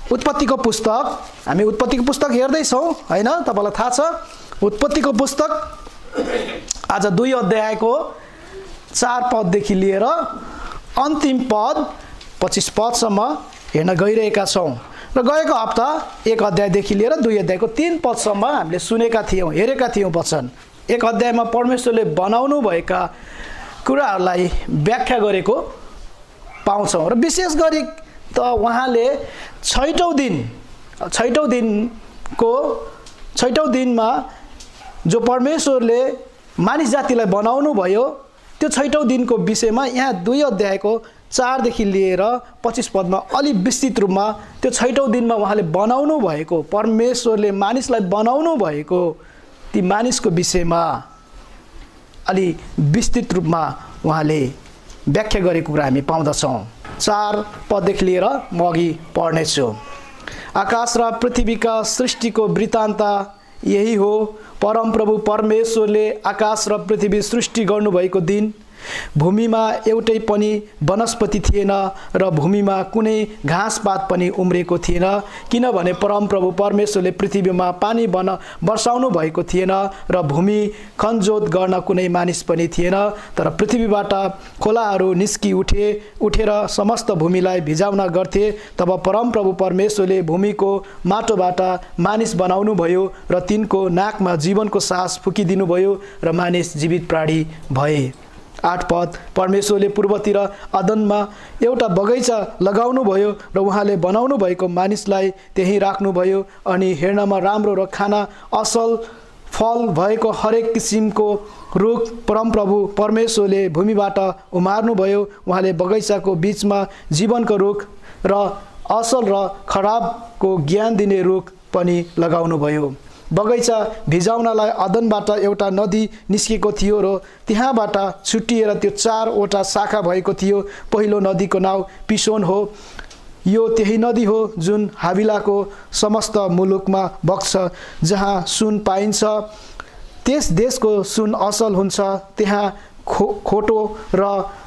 उत्पत्तिको पुस्तक, हामी उत्पत्तिको पुस्तक हेर्दैछौँ हैन? तपाईलाई थाहा छ उत्पत्तिको पुस्तक आज 2 अध्यायको 4 पददेखि लिएर अन्तिम पद 25 पदसम्म हेर्न गइरहेका छौँ। र गएको हप्ता 1 अध्यायदेखि लिएर 2 अध्यायको 3 पदसम्म हामीले सुनेका थियौँ, हेरेका थियौँ वचन। 1 अध्यायमा परमेश्वरले बनाउनु भएका कुराहरूलाई व्याख्या गरेको पाउँछौँ। र विशेष गरी त उहाँले छैटौँ दिनमा जो परमेश्वरले मानिस जातिलाई बनाउनु भयो त्यो छैटौँ दिनको विषयमा यहाँ 2 अध्यायको 4 देखि लिएर 25 पदमा अलि विस्तृत रूपमा त्यो छैटौँ दिनमा उहाँले बनाउनु भएको, परमेश्वरले मानिसलाई बनाउनु भएको ती मानिसको विषयमा अलि विस्तृत रूपमा उहाँले व्याख्या गरेको कुरा हामी पाउँदछौँ। 4 पददेखि लिएर म अघि पढ्नेछु। आकाश र पृथ्वीका सृष्टिको वृत्तान्त यही हो। परमप्रभु परमेश्वरले आकाश र पृथ्वी सृष्टि गर्नुभएको दिन भूमिमा एउटै पनि वनस्पति थिएन र भूमिमा कुनै घाँसपात पनि उम्रेको थिएन, किनभने परमप्रभु परमेश्वरले पृथ्वीमा पानी बर्साउनु भएको थिएन र भूमि खनजोत गर्न कुनै मानिस पनि थिएन। तर पृथ्वीबाट खोलाहरू निस्कि उठेर समस्त भूमिलाई भिजाउन गर्थे। तब परमप्रभु परमेश्वरले भूमिको माटोबाट मानिस बनाउनु भयो र तिनको नाकमा जीवनको सास फुकिदिनु भयो र मानिस जीवित प्राणी भए। 8 पद परमेश्वरले पूर्वतिर अदनमा एउटा बगैँचा लगाउनु भयो र उहाँले बनाउनु भएको मानिसलाई त्यहीँ राख्नुभयो। अनि हेर्नमा राम्रो र खाना असल फल भएको हरेक किसिमको रुख परमप्रभु परमेश्वरले भूमिबाट उमार्नुभयो। उहाँले बगैँचाको बीचमा जीवनको रुख र असल र खराबको ज्ञान दिने रुख पनि लगाउनुभयो। बगैँचा भिजाउनलाई अदनबाट एउटा नदी निस्केको थियो र त्यहाँबाट छुट्टिएर त्यो 4वटा शाखा भएको थियो। पहिलो नदीको नाउँ पिसोन हो। यो त्यही नदी हो जुन हाविलाको समस्त मुलुकमा बग्छ, जहाँ सुन पाइन्छ। त्यस देशको सुन असल हुन्छ, त्यहाँ खोटो र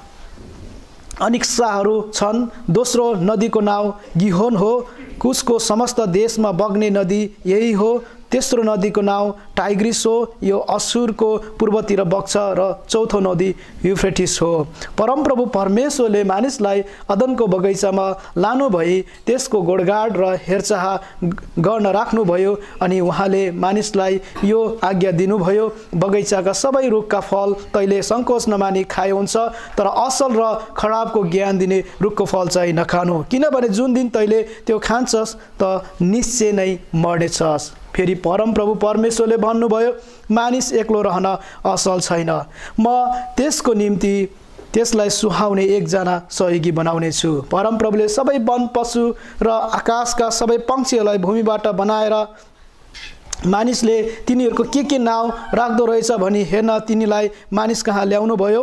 अनिक्साहरू छन्। दोस्रो नदीको नाउँ गिहोन हो। कुसको समस्त देशमा बग्ने नदी यही हो। तेस्रो नदीको नाउँ टाइग्रिस हो। यो असुरको पूर्वतिर बग्छ। र चौथो नदी युफ्रेटिस हो। परमप्रभु परमेश्वरले मानिसलाई अदनको बगैँचामा लानु भई त्यसको गोडगाड र हेरचाह गर्न राख्नुभयो। अनि उहाँले मानिसलाई यो आज्ञा दिनुभयो, बगैँचाका सबै रुखका फल तैले सङ्कोच नमानी खाए हुन्छ, तर असल र खराबको ज्ञान दिने रुखको फल चाहिँ नखानु, किनभने जुन दिन तैले त्यो खान्छस् त निश्चय नै मर्नेछस्। फेरि परमप्रभु परमेश्वरले भन्नुभयो, मानिस एक्लो रहन असल छैन, म त्यसको निम्ति त्यसलाई सुहाउने एकजना सहयोगी बनाउने छु। परमप्रभुले सबै वन पशु र आकाशका सबै पक्षीहरूलाई भूमिबाट बनाएर मानिसले तिनीहरूको के नाउँ राख्दो रहेछ भनी हेर्न तिनीलाई मानिस कहाँ ल्याउनु भयो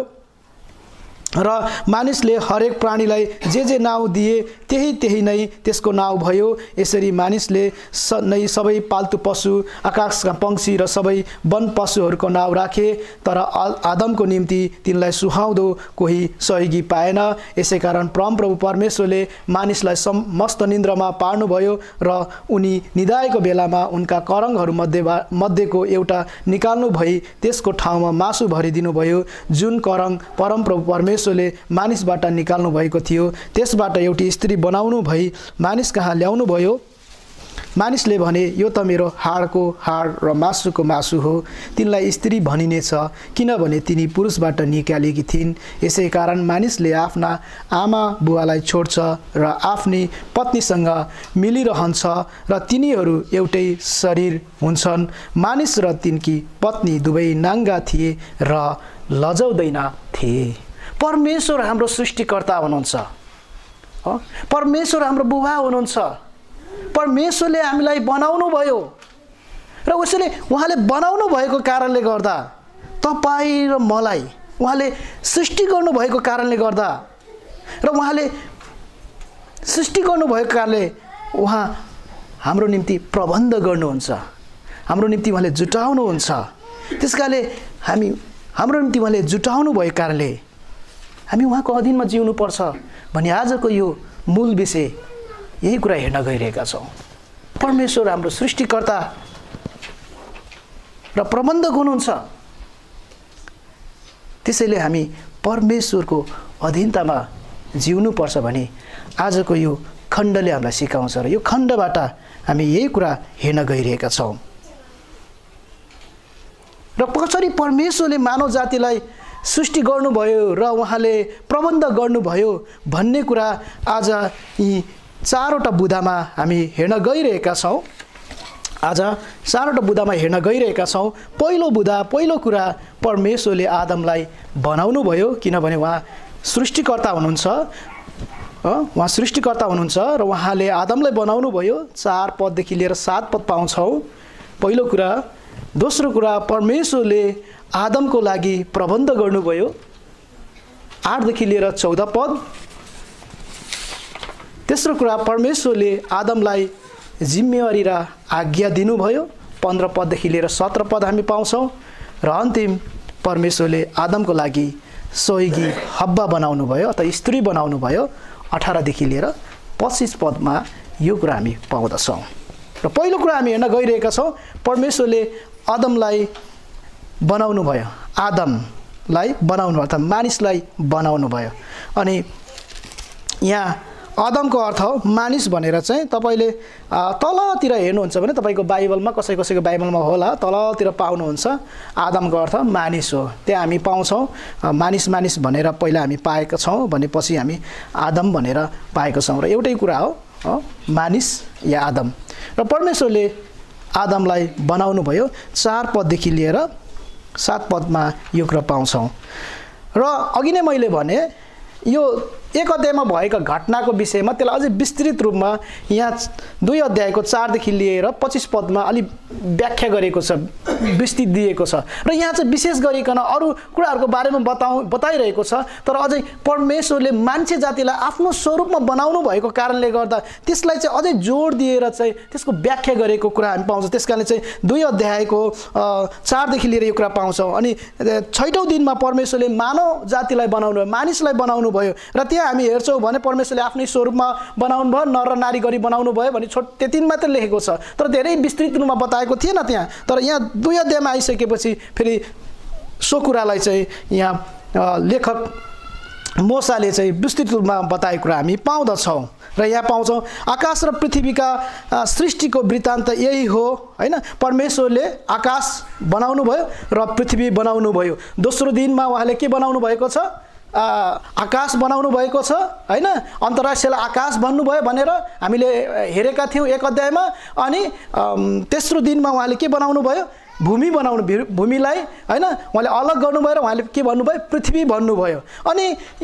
र मानिसले हरेक प्राणीलाई जे नाउँ दिए त्यही नै त्यसको नाउँ भयो। यसरी मानिसले नै सबै पाल्तु पशु, आकाशका पक्षी र सबै वन पशुहरूको नाउँ राखे। तर आदमको निम्ति तिनलाई सुहाउँदो कोही सहयोगी पाएन। यसै कारण परमप्रभु परमेश्वरले मानिसलाई समस्त निन्द्रामा पार्नुभयो र उनी निदाएको बेलामा उनका करङहरू मध्येको एउटा निकाल्नु भई त्यसको ठाउँमा मासु भरिदिनु भयो। जुन करङ परमप्रभु परमेश्वरले मानिसबाट निकाल्नु भएको थियो त्यसबाट एउटी स्त्री बनाउनु भई मानिस कहाँ ल्याउनु भयो। मानिसले भने, यो त मेरो हाडको हाड र मासुको मासु हो, तिनलाई स्त्री भनिनेछ, किनभने तिनी पुरुषबाट निकालेकी थिइन्। यसै कारण मानिसले आफ्ना आमा बुवालाई छोड्छ र आफ्नी पत्नीसँग मिलिरहन्छ र तिनीहरू एउटै शरीर हुन्छन्। मानिस र तिनकी पत्नी दुवै नाङ्गा थिए र लजाउँदैन थिए। परमेश्वर हाम्रो सृष्टिकर्ता हुनुहुन्छ, परमेश्वर हाम्रो बुबा हुनुहुन्छ। परमेश्वरले हामीलाई बनाउनु भयो र उसले उहाँले बनाउनु भएको कारणले गर्दा तपाईँ र मलाई उहाँले सृष्टि गर्नुभएको कारणले गर्दा र उहाँले सृष्टि गर्नुभएको कारणले उहाँ हाम्रो निम्ति प्रबन्ध गर्नुहुन्छ, हाम्रो निम्ति उहाँले जुटाउनुहुन्छ। त्यसकारणले हाम्रो निम्ति उहाँले जुटाउनु भएको कारणले हामी उहाँको अधीनमा जिउनुपर्छ भन्ने आजको यो मूल विषय यही कुरा हेर्न गइरहेका छौँ। परमेश्वर हाम्रो सृष्टिकर्ता र प्रबन्धक हुनुहुन्छ। त्यसैले हामी परमेश्वरको अधीनतामा जिउनुपर्छ भने आजको यो खण्डले हामीलाई सिकाउँछ र यो खण्डबाट हामी यही कुरा हेर्न गइरहेका छौँ। र कसरी परमेश्वरले मानव जातिलाई सृष्टि गर्नुभयो र उहाँले प्रबन्ध गर्नुभयो भन्ने कुरा आज यी 4वटा बुँदामा हामी हेर्न गइरहेका छौँ। आज 4वटा बुँदामा हेर्न गइरहेका छौँ। पहिलो बुँदा, पहिलो कुरा, परमेश्वरले आदमलाई बनाउनु भयो, किनभने उहाँ सृष्टिकर्ता हुनुहुन्छ। उहाँ सृष्टिकर्ता हुनुहुन्छ र उहाँले आदमलाई बनाउनु भयो। 4 पददेखि लिएर 7 पद पाउँछौँ। पहिलो कुरा। दोस्रो कुरा, परमेश्वरले आदमको लागि प्रबन्ध गर्नुभयो। 8 देखि लिएर 14 पद। तेस्रो कुरा, परमेश्वरले आदमलाई जिम्मेवारी र आज्ञा दिनुभयो। 15 पददेखि लिएर 17 पद हामी पाउँछौँ। र अन्तिम, परमेश्वरले आदमको लागि सहयोगी हब्बा बनाउनु भयो अथवा स्त्री बनाउनु भयो। 18 देखि लिएर 25 पदमा यो कुरा हामी पाउँदछौँ। र पहिलो कुरा हामी हेर्न गइरहेका छौँ, परमेश्वरले आदमलाई बनाउनु भयो। आदमलाई बनाउनु अर्थात् मानिसलाई बनाउनु भयो। अनि यहाँ आदमको अर्थ हो मानिस भनेर चाहिँ तपाईले तलतिर हेर्नुहुन्छ भने तपाईको बाइबलमा कसैको बाइबलमा होला तलतिर पाउनुहुन्छ आदमको अर्थ मानिस हो। त्यहाँ हामी पाउँछौँ मानिस भनेर पहिला हामी पाएका छौँ भनेपछि हामी आदम भनेर पाएका छौँ र एउटै कुरा हो मानिस या आदम। र परमेश्वरले आदमलाई बनाउनु भयो। 4 पददेखि लिएर 7 पदमा यो कुरा पाउँछौँ। र अघि नै मैले भने यो 1 अध्यायमा भएका घटनाको विषयमा त्यसलाई अझै विस्तृत रूपमा यहाँ 2 अध्यायको 4 देखि लिएर 25 पदमा अलि व्याख्या गरेको छ, विस्तृत दिएको छ। र यहाँ चाहिँ विशेष गरिकन अरू कुराहरूको बारेमा बताइरहेको छ। तर अझै परमेश्वरले मान्छे जातिलाई आफ्नो स्वरूपमा बनाउनु भएको कारणले गर्दा त्यसलाई चाहिँ अझै जोड दिएर चाहिँ त्यसको व्याख्या गरेको कुरा हामी पाउँछौँ। त्यसकारणले चाहिँ 2 अध्यायको 4 देखि लिएर यो कुरा पाउँछौँ। अनि 6औं दिनमा परमेश्वरले मानव जातिलाई बनाउनु भयो, मानिसलाई बनाउनु भयो। र त्यहाँ हामी हेर्छौँ भने परमेश्वरले आफ्नै स्वरूपमा बनाउनु भयो, नर र नारी गरी बनाउनु भयो भने त्यति मात्र लेखेको छ। तर धेरै विस्तृत रूपमा बताएको थिएन त्यहाँ। तर यहाँ 2 अध्यायमा आइसकेपछि फेरि सो कुरालाई चाहिँ यहाँ लेखक मोसाले चाहिँ विस्तृत रूपमा बताएको कुरा हामी पाउँदछौँ। र यहाँ पाउँछौँ आकाश र पृथ्वीका सृष्टिको वृत्तान्त यही हो हैन। परमेश्वरले आकाश बनाउनु भयो र पृथ्वी बनाउनु भयो। दोस्रो दिनमा उहाँले के बनाउनु भएको छ? आकाश बनाउनु भएको छ हैन। अन्तर्राष्ट्रिय आकाश भन्नुभयो भनेर हामीले हेरेका थियौँ 1 अध्यायमा। अनि तेस्रो दिनमा उहाँले के बनाउनु भयो? भूमि बनाउनु, भूमिलाई हैन उहाँले अलग गर्नुभयो र उहाँले के भन्नुभयो? पृथ्वी भन्नुभयो। अनि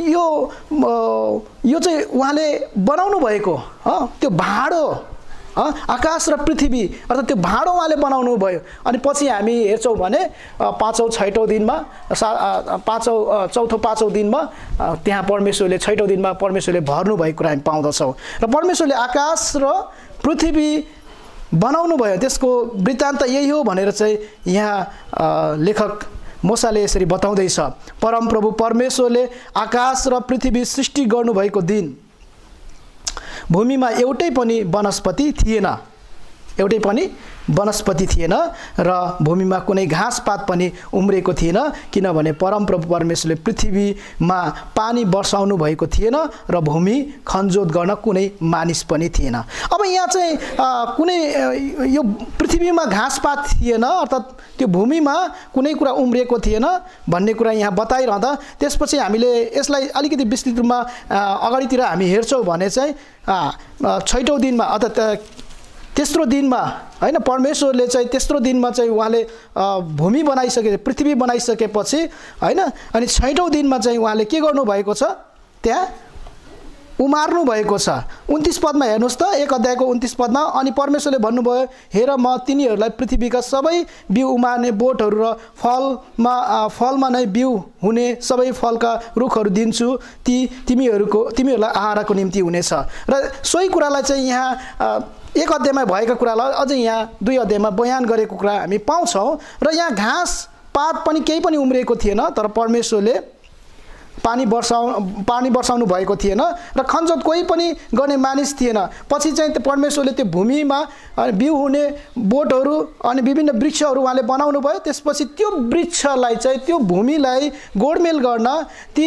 यो चाहिँ उहाँले बनाउनु भएको त्यो भाँडो आकाश र पृथ्वी अर्थात् त्यो भाँडो उहाँले बनाउनु भयो। अनि पछि हामी हेर्छौँ भने 5औं 6औं दिनमा चौथो 5औं दिनमा त्यहाँ परमेश्वरले 6औं दिनमा परमेश्वरले भर्नु भएको कुरा हामी पाउँदछौँ। र परमेश्वरले आकाश र पृथ्वी बनाउनु भयो, त्यसको वृत्तान्त यही हो भनेर चाहिँ यहाँ लेखक मोसाले यसरी बताउँदैछ। परमप्रभु परमेश्वरले आकाश र पृथ्वी सृष्टि गर्नुभएको दिन भूमिमा एउटै पनि वनस्पति थिएन, एउटै पनि वनस्पति थिएन र भूमिमा कुनै घाँसपात पनि उम्रेको थिएन, किनभने परमप्रभु परमेश्वरले पृथ्वीमा पानी बर्साउनु भएको थिएन र भूमि खनजोत गर्न कुनै मानिस पनि थिएन। अब यहाँ चाहिँ कुनै यो पृथ्वीमा घाँसपात थिएन अर्थात् त्यो भूमिमा कुनै कुरा उम्रेको थिएन भन्ने कुरा यहाँ बताइरहँदा त्यसपछि हामीले यसलाई अलिकति विस्तृत रूपमा अगाडितिर हामी हेर्छौँ भने चाहिँ 6औं दिनमा अर्थात् तेस्रो दिनमा हैन परमेश्वरले चाहिँ तेस्रो दिनमा चाहिँ उहाँले भूमि बनाइसके, पृथ्वी बनाइसकेपछि हैन अनि 6औं दिनमा चाहिँ उहाँले के गर्नु भएको छ? त्यहाँ उमार्नु भएको छ। 29 पदमा हेर्नुहोस् त, 1 अध्यायको 29 पदमा। अनि परमेश्वरले भन्नुभयो, हेर म तिनीहरूलाई पृथ्वीका सबै बिउ उमार्ने बोटहरू र फलमा नै बिउ हुने सबै फलका रुखहरू दिन्छु, तिमीहरूलाई आहारको निम्ति हुनेछ। र सोही कुरालाई चाहिँ यहाँ 1 अध्यायमा भएका कुरालाई अझै यहाँ 2 अध्यायमा बयान गरेको कुरा हामी पाउँछौँ। र यहाँ घाँस पात पनि केही पनि उम्रिएको थिएन, तर परमेश्वरले पानी वर्षाउनु भएको थिएन र खनजोत कोही पनि गर्ने मानिस थिएन। पछि चाहिँ परमेश्वरले त्यो भूमिमा बिउ हुने बोटहरू अनि विभिन्न वृक्षहरू उहाँले बनाउनु भयो। त्यसपछि त्यो वृक्षलाई चाहिँ त्यो भूमिलाई गोडमेल गर्न ती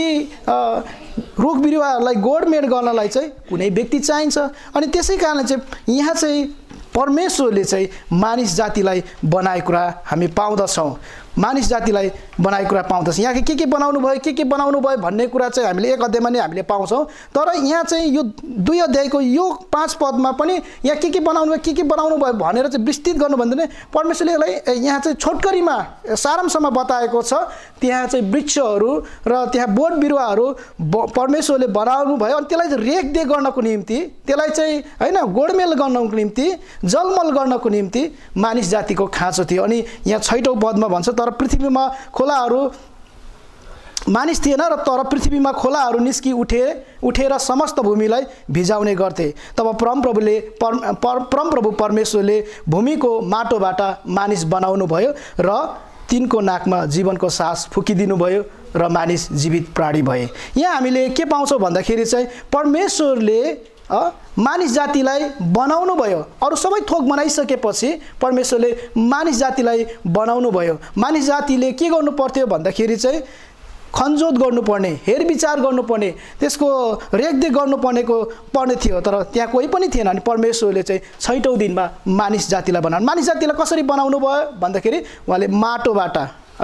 रुख बिरुवाहरूलाई गोडमेल गर्नलाई चाहिँ कुनै व्यक्ति चाहिन्छ। अनि त्यसै कारण चाहिँ यहाँ चाहिँ परमेश्वरले चाहिँ मानिस जातिलाई बनाएको कुरा हामी पाउँदछौँ। मानिस जातिलाई बनाएको कुरा पाउँदछौँ। यहाँ के बनाउनु भयो भन्ने कुरा चाहिँ हामीले 1 अध्यायमा नै हामीले पाउँछौँ। तर यहाँ चाहिँ यो 2 अध्यायको यो 5 पदमा पनि यहाँ के बनाउनु भयो भनेर चाहिँ विस्तृत गर्नु भन्दैन। परमेश्वरले यसलाई यहाँ चाहिँ छोटकरीमा सारांशमा बताएको छ। त्यहाँ चाहिँ वृक्षहरू र त्यहाँ बोट बिरुवाहरू परमेश्वरले बनाउनु भयो अनि त्यसलाई रेखदेख गर्नको निम्ति, त्यसलाई चाहिँ हैन गोडमेल गर्नको निम्ति, जलमल गर्नको निम्ति मानिस जातिको खाँचो थियो। अनि यहाँ 6औं पदमा भन्छ तर पृथ्वीमा खोलाहरू मानिस थिएन र तर पृथ्वीमा खोलाहरू निस्कि उठेर समस्त भूमिलाई भिजाउने गर्थे। तब परमप्रभु परमेश्वरले भूमिको माटोबाट मानिस बनाउनु भयो र तिनको नाकमा जीवनको सास फुकिदिनु भयो र मानिस जीवित प्राणी भए। यहाँ हामीले के पाउँछौँ भन्दाखेरि चाहिँ परमेश्वरले मानिस जातिलाई बनाउनु भयो। अरू सबै थोक बनाइसकेपछि परमेश्वरले मानिस जातिलाई बनाउनु भयो। मानिस जातिले के गर्नु पर्थ्यो भन्दाखेरि चाहिँ खनजोत गर्नुपर्ने, हेरविचार गर्नुपर्ने, त्यसको रेखदेख गर्नुपर्ने थियो। तर त्यहाँ कोही पनि थिएन। अनि परमेश्वरले चाहिँ 6औं दिनमा मानिस जातिलाई बनाउनु। मानिस जातिलाई कसरी बनाउनु भयो भन्दाखेरि उहाँले माटोबाट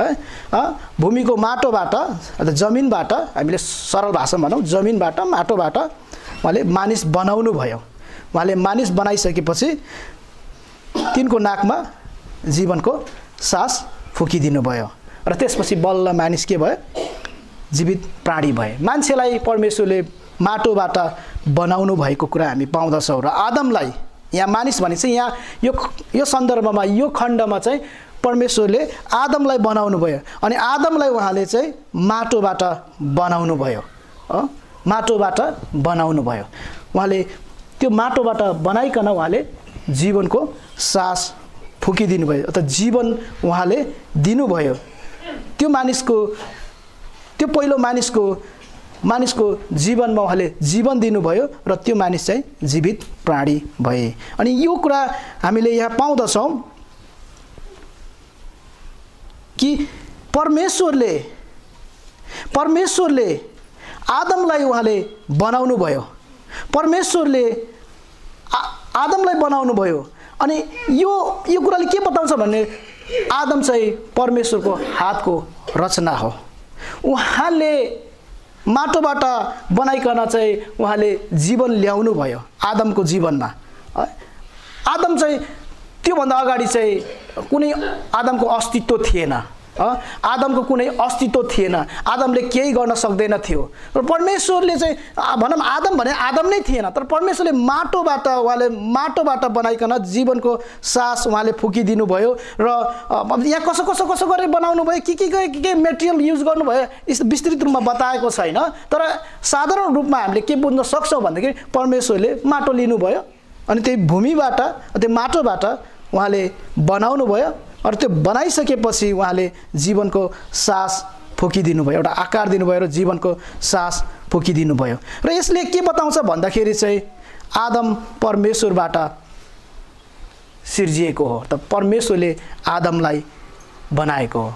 भूमिको माटोबाट अथवा जमिनबाट, हामीले सरल भाषामा भनौँ जमिनबाट माटोबाट उहाँले मानिस बनाउनु भयो। उहाँले मानिस बनाइसकेपछि तिनको नाकमा जीवनको सास फुकिदिनु भयो र त्यसपछि बल्ल मानिस के भयो? जीवित प्राणी भए। मान्छेलाई परमेश्वरले माटोबाट बनाउनु भएको कुरा हामी पाउँदछौँ। र आदमलाई यहाँ मानिस भने चाहिँ यहाँ यो सन्दर्भमा यो खण्डमा चाहिँ परमेश्वरले आदमलाई बनाउनु भयो। अनि आदमलाई उहाँले चाहिँ माटोबाट बनाउनु भयो। माटोबाट बनाउनु भयो। उहाँले त्यो माटोबाट बनाइकन उहाँले जीवनको सास फुकिदिनु भयो अथवा जीवन उहाँले दिनुभयो। त्यो मानिसको त्यो पहिलो मानिसको जीवनमा उहाँले जीवन दिनुभयो र त्यो मानिस चाहिँ जीवित प्राणी भए। अनि यो कुरा हामीले यहाँ पाउँदछौँ कि परमेश्वरले आदमलाई उहाँले बनाउनु भयो। परमेश्वरले आदमलाई बनाउनु भयो। अनि यो कुराले के बताउँछ भने आदम चाहिँ परमेश्वरको हातको रचना हो। उहाँले माटोबाट बनाइकन चाहिँ उहाँले जीवन ल्याउनु भयो आदमको जीवनमा। आदम चाहिँ त्योभन्दा अगाडि चाहिँ कुनै आदमको अस्तित्व थिएन। आदमको कुनै अस्तित्व थिएन। आदमले केही गर्न सक्दैन थियो र परमेश्वरले चाहिँ भनौँ आदम भने आदम नै थिएन। तर परमेश्वरले उहाँले माटोबाट बनाइकन जीवनको सास उहाँले फुकिदिनु भयो। र यहाँ कसो गरेर बनाउनु भयो, के मेटेरियल युज गर्नुभयो विस्तृत रूपमा बताएको छैन। तर साधारण रूपमा हामीले के बुझ्न सक्छौँ भन्दाखेरि परमेश्वरले माटो लिनुभयो अनि त्यही भूमिबाट त्यो माटोबाट उहाँले बनाउनु भयो। र त्यो बनाइसकेपछि उहाँले जीवनको सास फुकिदिनु भयो, एउटा आकार दिनुभयो र जीवनको सास फुकिदिनु भयो। र यसले के बताउँछ भन्दाखेरि चाहिँ आदम परमेश्वरबाट सिर्जिएको हो। त परमेश्वरले आदमलाई बनाएको हो।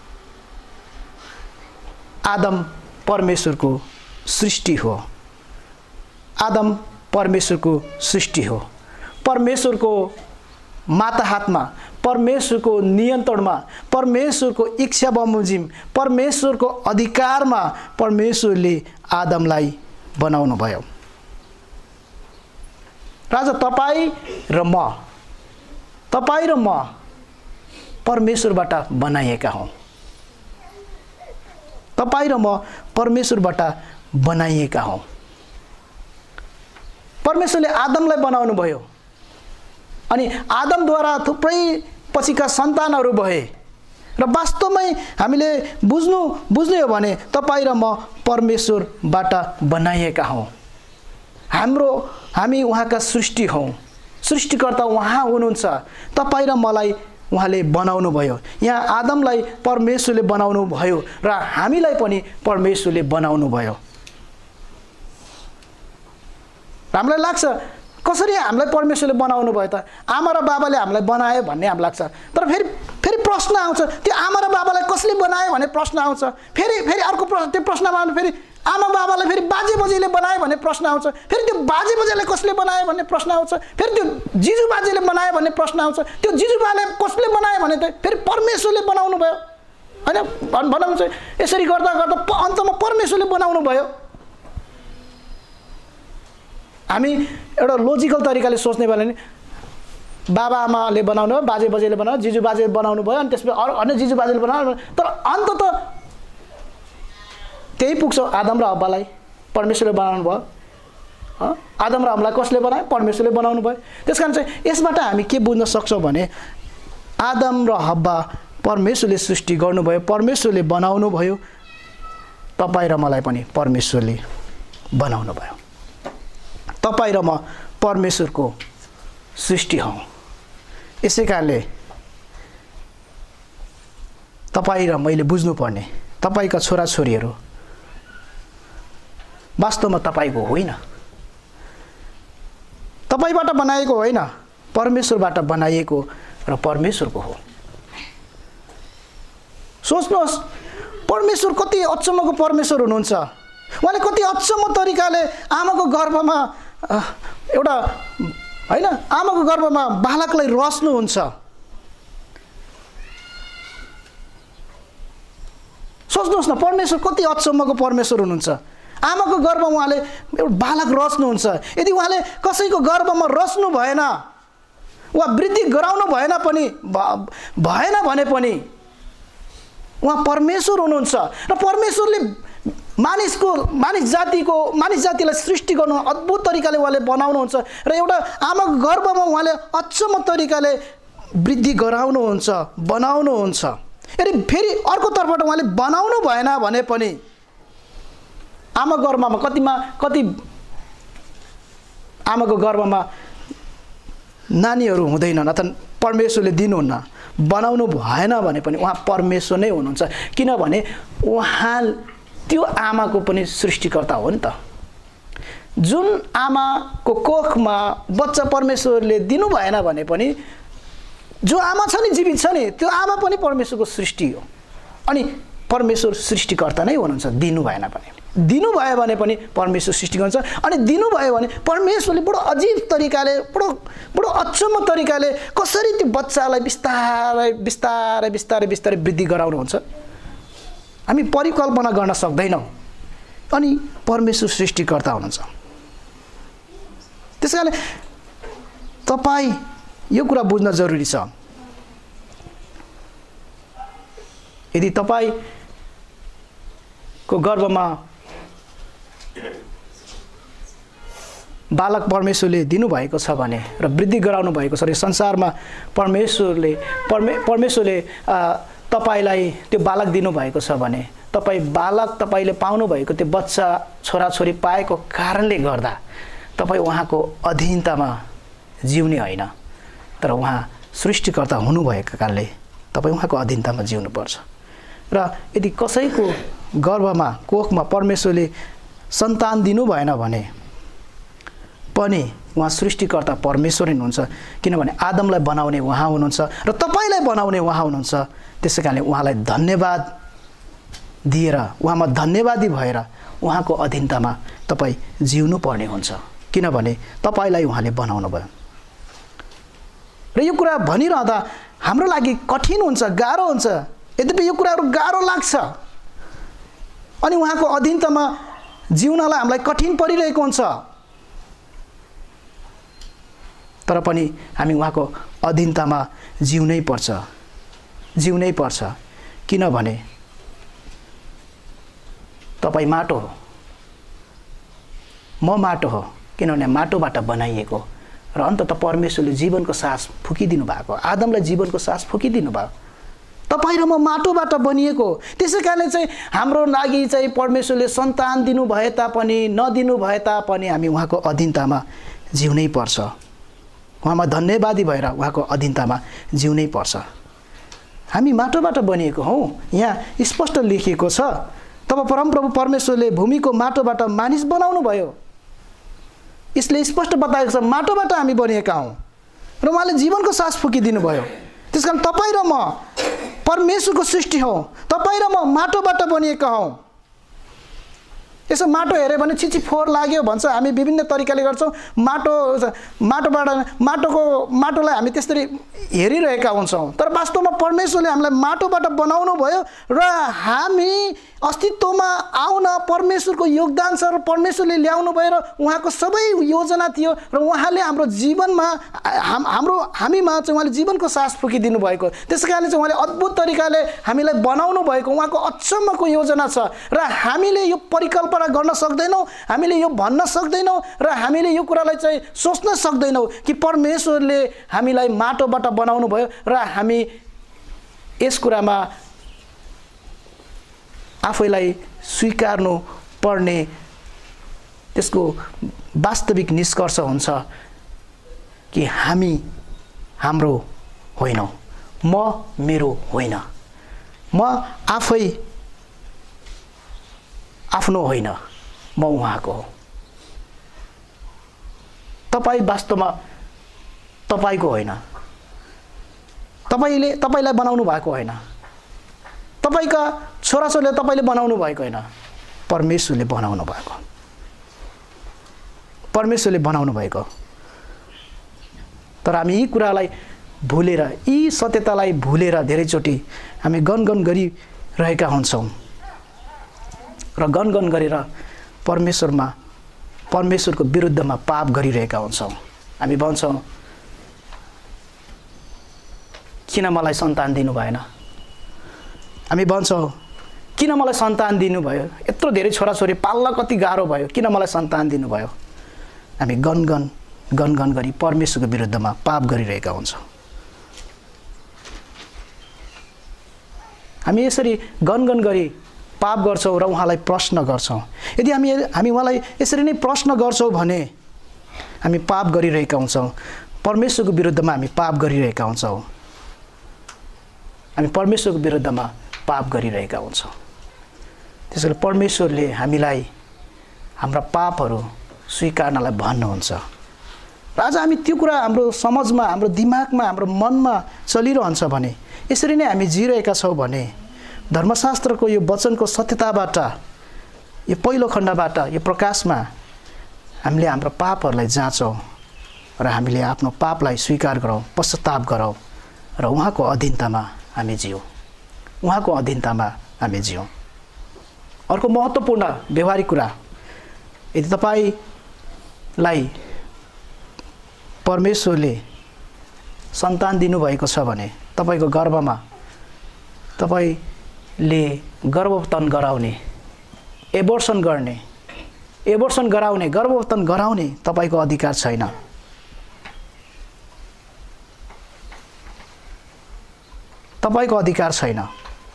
आदम परमेश्वरको सृष्टि हो। आदम परमेश्वरको सृष्टि हो। परमेश्वरको माता हातमा, परमेश्वरको नियन्त्रणमा, परमेश्वरको इच्छा बमोजिम, परमेश्वरको अधिकारमा परमेश्वरले आदमलाई बनाउनु भयो। राजा तपाईँ र म परमेश्वरबाट बनाइएका हौँ। तपाईँ र म परमेश्वरबाट बनाइएका हौँ। परमेश्वरले आदमलाई बनाउनु भयो अनि आदमद्वारा थुप्रै पछिका सन्तानहरू भए। र वास्तवमै हामीले बुझ्नु हो भने तपाईँ र म परमेश्वरबाट बनाइएका हौँ। हामी उहाँका सृष्टि हौँ। सृष्टिकर्ता उहाँ हुनुहुन्छ। तपाईँ र मलाई उहाँले बनाउनु भयो। यहाँ आदमलाई परमेश्वरले बनाउनु भयो र हामीलाई पनि परमेश्वरले बनाउनु भयो। हामीलाई लाग्छ कसरी हामीलाई परमेश्वरले बनाउनु भयो त? आमा र बाबाले हामीलाई बनायो भन्ने हामीलाई लाग्छ। तर फेरि प्रश्न आउँछ, त्यो आमा र बाबालाई कसले बनायो भन्ने प्रश्न आउँछ। फेरि अर्को प्रश्न, त्यो प्रश्नमा आउँछ फेरि आमा बाबालाई फेरि बाजे बजेले बनायो भन्ने प्रश्न आउँछ। फेरि त्यो बाजे बजेले कसले बनायो भन्ने प्रश्न आउँछ। फेरि त्यो जिजु बाजेले बनायो भन्ने प्रश्न आउँछ। त्यो जिजु बाले कसले बनायो भने त फेरि परमेश्वरले बनाउनु भयो हैन? भनौँ चाहिँ यसरी गर्दा गर्दा अन्तमा परमेश्वरले बनाउनु भयो। हामी एउटा लोजिकल तरिकाले सोच्ने भयो भने बाबा आमाले बनाउनु भयो, बाजे बजेले बनाउनु, जिजु बाजे बनाउनु भयो, अनि त्यसपछि अन्य जिजु बाजेले बनाउनु। तर अन्ततः त्यही पुग्छ, आदम र हव्वालाई परमेश्वरले बनाउनु भयो। आदम र हव्वालाई कसले बनायो? परमेश्वरले बनाउनु भयो। त्यसकारण चाहिँ यसबाट हामी के बुझ्न सक्छौँ भने आदम र हव्वा परमेश्वरले सृष्टि गर्नुभयो, परमेश्वरले बनाउनु भयो। तपाईँ र मलाई पनि परमेश्वरले बनाउनु भयो। तपाईँ र म परमेश्वरको सृष्टि हौँ। यसै कारणले तपाईँ र मैले बुझ्नुपर्ने, तपाईँका छोराछोरीहरू वास्तवमा तपाईँको होइन, तपाईँबाट बनाएको होइन, परमेश्वरबाट बनाइएको र परमेश्वरको हो। सोच्नुहोस्, परमेश्वर कति अचम्मको परमेश्वर हुनुहुन्छ। उहाँले कति अचम्म तरिकाले आमाको गर्भमा एउटा हैन आमाको गर्भमा बालकलाई रच्नुहुन्छ। सोच्नुहोस् न, परमेश्वर कति अचम्मको परमेश्वर हुनुहुन्छ। आमाको गर्भमा उहाँले एउटा बालक रच्नुहुन्छ। यदि उहाँले कसैको गर्भमा रच्नु भएन वा वृद्धि गराउनु भएन भने पनि उहाँ परमेश्वर हुनुहुन्छ। र परमेश्वरले मानिस जातिलाई सृष्टि गर्नु अद्भुत तरिकाले उहाँले बनाउनुहुन्छ र एउटा आमाको गर्भमा उहाँले अचम्म तरिकाले वृद्धि गराउनुहुन्छ, बनाउनुहुन्छ। यदि फेरि अर्कोतर्फबाट उहाँले बनाउनु भएन भने पनि आमा गर्भमा कति आमाको गर्भमा नानीहरू हुँदैनन् अथवा परमेश्वरले दिनुहुन्न, बनाउनु भएन भने पनि उहाँ परमेश्वर नै हुनुहुन्छ। किनभने उहाँ त्यो आमाको पनि सृष्टिकर्ता हो नि त। जुन आमाको कोखमा बच्चा परमेश्वरले दिनु भएन भने पनि जो आमा छ नि, जीवित छ नि, त्यो आमा पनि परमेश्वरको सृष्टि हो। अनि परमेश्वर सृष्टिकर्ता नै हुनुहुन्छ। दिनुभयो भने पनि परमेश्वर सृष्टि गर्छ। अनि दिनुभयो भने परमेश्वरले बडो अजीब तरिकाले, बडो अचम्म तरिकाले कसरी त्यो बच्चालाई बिस्तारै वृद्धि गराउनुहुन्छ, हामी परिकल्पना गर्न सक्दैनौँ। अनि परमेश्वर सृष्टिकर्ता हुनुहुन्छ। त्यसकारणले तपाईँ यो कुरा बुझ्न जरुरी छ। यदि तपाईँको गर्भमा बालक परमेश्वरले दिनुभएको छ भने र वृद्धि गराउनु भएको छ र संसारमा परमेश्वरले तपाईलाई त्यो बालक दिनुभएको छ भने तपाईले पाउनु भएको त्यो बच्चा छोराछोरी पाएको कारणले गर्दा तपाईँ उहाँको अधीनतामा जिउने होइन, तर उहाँ सृष्टिकर्ता हुनुभएको कारणले तपाईँ उहाँको अधीनतामा जिउनुपर्छ। र यदि कसैको गर्भमा कोखमा परमेश्वरले सन्तान दिनु भएन भने पनि उहाँ सृष्टिकर्ता परमेश्वर नै हुनुहुन्छ। किनभने आदमलाई बनाउने उहाँ हुनुहुन्छ र तपाईलाई बनाउने उहाँ हुनुहुन्छ। त्यसैकारणले उहाँलाई धन्यवाद दिएर, उहाँमा धन्यवादी भएर उहाँको अधीनतामा तपाईँ जिउनु पर्ने हुन्छ। किनभने तपाईलाई उहाँले बनाउनु भयो। र यो कुरा भनिरहँदा हाम्रो लागि कठिन हुन्छ, गाह्रो हुन्छ। यद्यपि यो कुराहरू गाह्रो लाग्छ अनि उहाँको अधीनतामा जिउनलाई हामीलाई कठिन परिरहेको हुन्छ, तर पनि हामी उहाँको अधीनतामा जिउनै पर्छ। किनभने तपाईँ माटो हो, म माटो हो। किनभने माटोबाट बनाइएको र अन्ततः परमेश्वरले जीवनको सास फुकिदिनु भएको, आदमलाई जीवनको सास फुकिदिनु भयो। तपाईँ र म माटोबाट बनिएको। त्यसै कारणले चाहिँ हाम्रो लागि चाहिँ परमेश्वरले सन्तान दिनु भए तापनि नदिनु भए तापनि हामी उहाँको अधीनतामा जिउनै पर्छ। उहाँमा धन्यवादी भएर उहाँको अधीनतामा जिउनै पर्छ। हामी माटोबाट बनिएको हौँ। यहाँ स्पष्ट लेखिएको छ, तब परमप्रभु परमेश्वरले भूमिको माटोबाट मानिस बनाउनु भयो। यसले स्पष्ट बताएको छ माटोबाट हामी बनिएका हौँ र उहाँले जीवनको सास फुकिदिनु भयो। त्यसकारण तपाईँ र म परमेश्वरको सृष्टि हौँ, तपाईँ र म माटोबाट बनिएका हौँ। यसो माटो हेऱ्यो भने छिछि फोहोर लाग्यो भन्छ, हामी विभिन्न तरिकाले गर्छौँ। माटोलाई हामी त्यसरी हेरिरहेका हुन्छौँ, तर वास्तवमा परमेश्वरले हामीलाई माटोबाट बनाउनु भयो र हामी अस्तित्वमा आउन परमेश्वरको योगदान छ र परमेश्वरले ल्याउनु भयो र उहाँको सबै योजना थियो र उहाँले हाम्रो जीवनमा हामीमा चाहिँ उहाँले जीवनको सास फुकिदिनु भएको। त्यस कारणले चाहिँ उहाँले अद्भुत तरिकाले हामीलाई बनाउनु भएको उहाँको अचम्मको योजना छ र हामीले यो परिकल्पना गर्न सक्दैनौँ, हामीले यो भन्न सक्दैनौँ र हामीले यो कुरालाई चाहिँ सोच्न सक्दैनौँ कि परमेश्वरले हामीलाई माटोबाट बनाउनु भयो र हामी यस कुरामा आफैलाई स्वीकार्नु पर्ने त्यसको वास्तविक निष्कर्ष हुन्छ कि हामी हाम्रो होइनौँ, म मेरो होइन, म आफै आफ्नो होइन, म उहाँको हो। तपाईँ वास्तवमा तपाईँको होइन, तपाईँलाई बनाउनु भएको होइन, तपाईँका छोराछोरीले तपाईँले बनाउनु भएको होइन, परमेश्वरले बनाउनु भएको, परमेश्वरले बनाउनु भएको। तर हामी यी कुरालाई भुलेर, यी सत्यतालाई भुलेर धेरैचोटि हामी गनगन गरिरहेका हुन्छौँ र गनगन गरेर परमेश्वरको विरुद्धमा पाप गरिरहेका हुन्छौँ। हामी भन्छौँ किन मलाई सन्तान दिनु भएन, हामी भन्छौँ किन मलाई सन्तान दिनुभयो, यत्रो धेरै छोराछोरी पाल्न कति गाह्रो भयो, किन मलाई सन्तान दिनुभयो। हामी गनगन गरी परमेश्वरको विरुद्धमा पाप गरिरहेका हुन्छौँ। हामी यसरी गनगन गरी पाप गर्छौँ र उहाँलाई प्रश्न गर्छौँ। यदि हामी उहाँलाई यसरी नै प्रश्न गर्छौँ भने हामी पाप गरिरहेका हुन्छौँ, परमेश्वरको विरुद्धमा हामी पाप गरिरहेका हुन्छौँ, हामी परमेश्वरको विरुद्धमा पाप गरिरहेका हुन्छौँ। त्यसैले परमेश्वरले हामीलाई हाम्रा पापहरू स्वीकार्नलाई भन्नुहुन्छ र आज हामी त्यो कुरा हाम्रो समाजमा, हाम्रो दिमागमा, हाम्रो मनमा चलिरहन्छ भने, यसरी नै हामी जिरहेका छौँ भने धर्मशास्त्रको यो वचनको सत्यताबाट, यो पहिलो खण्डबाट, यो प्रकाशमा हामीले हाम्रो पापहरूलाई जाँचौँ र हामीले आफ्नो पापलाई स्वीकार गरौँ, पश्चाताप गरौँ र उहाँको अधीनतामा हामी जियौँ, उहाँको अधीनतामा हामी जियौँ। अर्को महत्त्वपूर्ण व्यवहारिक कुरा, यदि तपाईँलाई परमेश्वरले सन्तान दिनुभएको छ भने तपाईँको गर्भमा तपाईँले गर्भवतन गराउने, गर्भवतन गराउने तपाईँको अधिकार छैन। तपाईँको अधिकार छैन।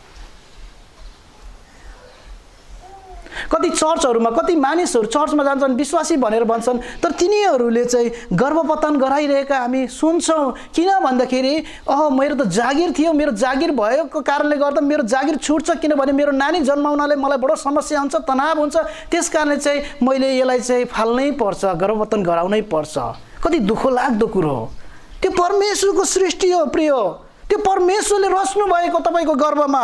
कति चर्चहरूमा कति मानिसहरू चर्चमा जान्छन्, विश्वासी भनेर भन्छन्, तर तिनीहरूले चाहिँ गर्भवतन गराइरहेका हामी सुन्छौँ। किन भन्दाखेरि मेरो त जागिर थियो, मेरो जागिर भएको कारणले गर्दा मेरो जागिर छुट्छ, किनभने मेरो नानी जन्माउनाले मलाई बडो समस्या हुन्छ, तनाव हुन्छ, त्यस कारणले चाहिँ मैले यसलाई चाहिँ फाल्नै पर्छ, गर्भवतन गराउनै पर्छ। कति दुःखो लाग्दो कुरो हो। त्यो परमेश्वरको सृष्टि हो प्रिय, त्यो परमेश्वरले रच्नु भएको तपाईँको गर्भमा,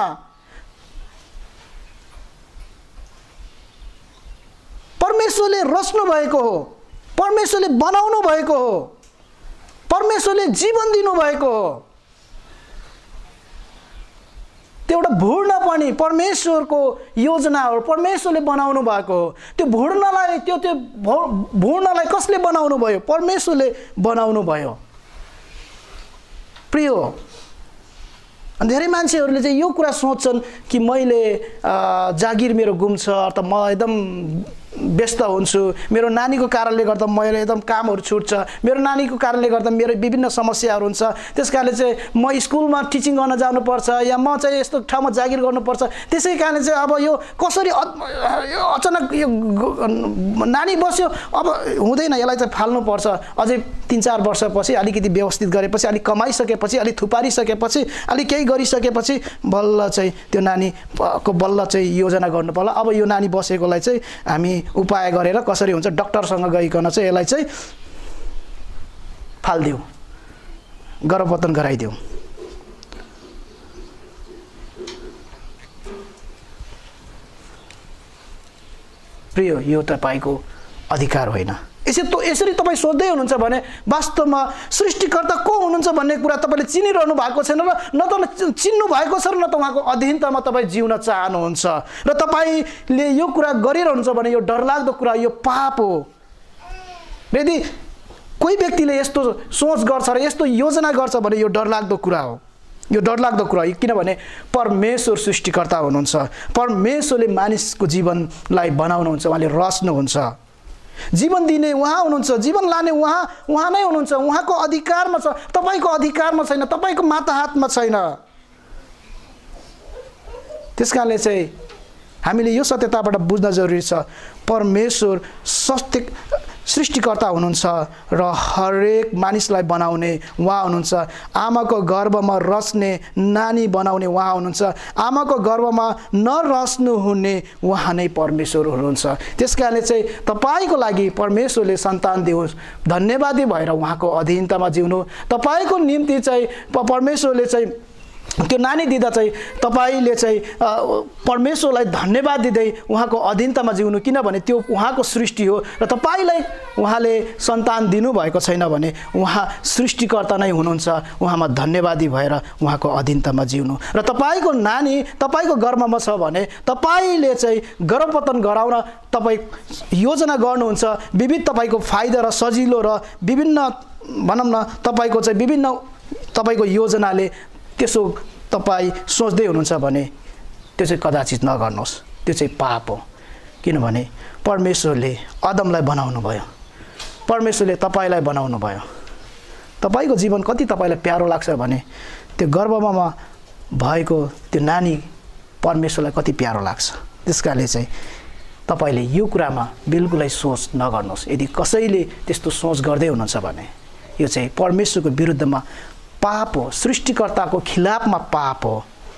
परमेश्वरले रच्नु भएको हो, परमेश्वरले बनाउनु भएको हो, परमेश्वरले जीवन दिनु भएको हो। त्यो एउटा भूर्ण पनि परमेश्वरको योजना हो, परमेश्वरले बनाउनु भएको हो। त्यो भूर्णलाई कसले बनाउनु भयो? परमेश्वरले बनाउनु भयो प्रिय। धेरै मान्छेहरूले चाहिँ यो कुरा सोच्छन् कि मैले जागिर मेरो गुम्छ, अर्थात् म एकदम व्यस्त हुन्छु, मेरो नानीको कारणले गर्दा मेरो एकदम कामहरू छुट्छ, मेरो नानीको कारणले गर्दा मेरो विभिन्न समस्याहरू हुन्छ, त्यस कारणले चाहिँ म स्कुलमा टिचिङ गर्न जानुपर्छ या म चाहिँ यस्तो ठाउँमा जागिर गर्नुपर्छ। त्यसै कारणले चाहिँ अब यो कसरी अचानक यो नानी बस्यो, अब हुँदैन, यसलाई चाहिँ फाल्नुपर्छ। अझै 3-4 वर्षपछि अलिकति व्यवस्थित गरेपछि, अलिक कमाइसकेपछि, अलिक थुपारिसकेपछि, अलिक केही गरिसकेपछि बल्ल चाहिँ त्यो नानीको बल्ल चाहिँ योजना गर्नु पर्ला। अब यो नानी बसेकोलाई चाहिँ हामी उपाय गरेर कसरी हुन्छ डाक्टरसँग गइकन चाहिँ यसलाई चाहिँ फाल्दिउँ, गर्भपतन गराइदिउँ। प्रिय, यो तपाईँको अधिकार होइन। यसरी तपाईँ सोच्दै हुनुहुन्छ भने वास्तवमा सृष्टिकर्ता को हुनुहुन्छ भन्ने कुरा तपाईँले चिनिरहनु भएको छैन र न त चिन्नु भएको छ र न त उहाँको अधीनतामा तपाईँ जिउन चाहनुहुन्छ र तपाईँले यो कुरा गरिरहनुहुन्छ भने यो डरलाग्दो कुरा, यो पाप हो। यदि कोही व्यक्तिले यस्तो सोच गर्छ र यस्तो योजना गर्छ भने यो डरलाग्दो कुरा हो, यो डरलाग्दो कुरा हो। किनभने परमेश्वर सृष्टिकर्ता हुनुहुन्छ, परमेश्वरले मानिसको जीवनलाई बनाउनुहुन्छ, उहाँले रच्नुहुन्छ, जीवन दिने उहाँ हुनुहुन्छ, जीवन लाने उहाँ नै हुनुहुन्छ। उहाँको अधिकारमा छ, तपाईँको अधिकारमा छैन, तपाईँको माताहातमा छैन। त्यसकारणले चाहिँ हामीले यो सत्यताबाट बुझ्न जरुरी छ, परमेश्वर सृष्टिकर्ता हुनुहुन्छ र हरेक मानिसलाई बनाउने उहाँ हुनुहुन्छ। आमाको गर्भमा रच्ने नानी बनाउने उहाँ हुनुहुन्छ, आमाको गर्भमा नरच्नु हुने उहाँ नै परमेश्वर हुनुहुन्छ। त्यसकारणले चाहिँ तपाईँको लागि परमेश्वरले सन्तान दियोस्, धन्यवादी भएर उहाँको अधीनतामा जिउनु। तपाईँको निम्ति चाहिँ परमेश्वरले चाहिँ त्यो नानी दिँदा चाहिँ तपाईँले चाहिँ परमेश्वरलाई धन्यवाद दिँदै उहाँको अधीनतामा जिउनु, किनभने त्यो उहाँको सृष्टि हो र तपाईँलाई उहाँले सन्तान दिनुभएको छैन भने उहाँ सृष्टिकर्ता नै हुनुहुन्छ। उहाँमा धन्यवादी भएर उहाँको अधीनतामा जिउनु र तपाईँको नानी तपाईँको गर्भमा छ भने तपाईँले चाहिँ गर्भपतन गराउन तपाईँ योजना गर्नुहुन्छ। विविध तपाईँको फाइदा र सजिलो र विभिन्न भनौँ न तपाईँको चाहिँ विभिन्न तपाईँको योजनाले त्यसो तपाईँ सोच्दै हुनुहुन्छ भने त्यो चाहिँ कदाचित नगर्नुहोस्, त्यो चाहिँ पाप हो। किनभने परमेश्वरले आदमलाई बनाउनु भयो, परमेश्वरले तपाईँलाई बनाउनु भयो। तपाईँको जीवन कति तपाईँलाई प्यारो लाग्छ भने त्यो गर्भमा भएको त्यो नानी परमेश्वरलाई कति प्यारो लाग्छ। त्यसकारणले चाहिँ तपाईँले यो कुरामा बिल्कुलै सोच नगर्नुहोस्। यदि कसैले त्यस्तो सोच गर्दै हुनुहुन्छ भने यो चाहिँ परमेश्वरको विरुद्धमा पाप हो, सृष्टिकर्ताको खिलाफमा पाप हो,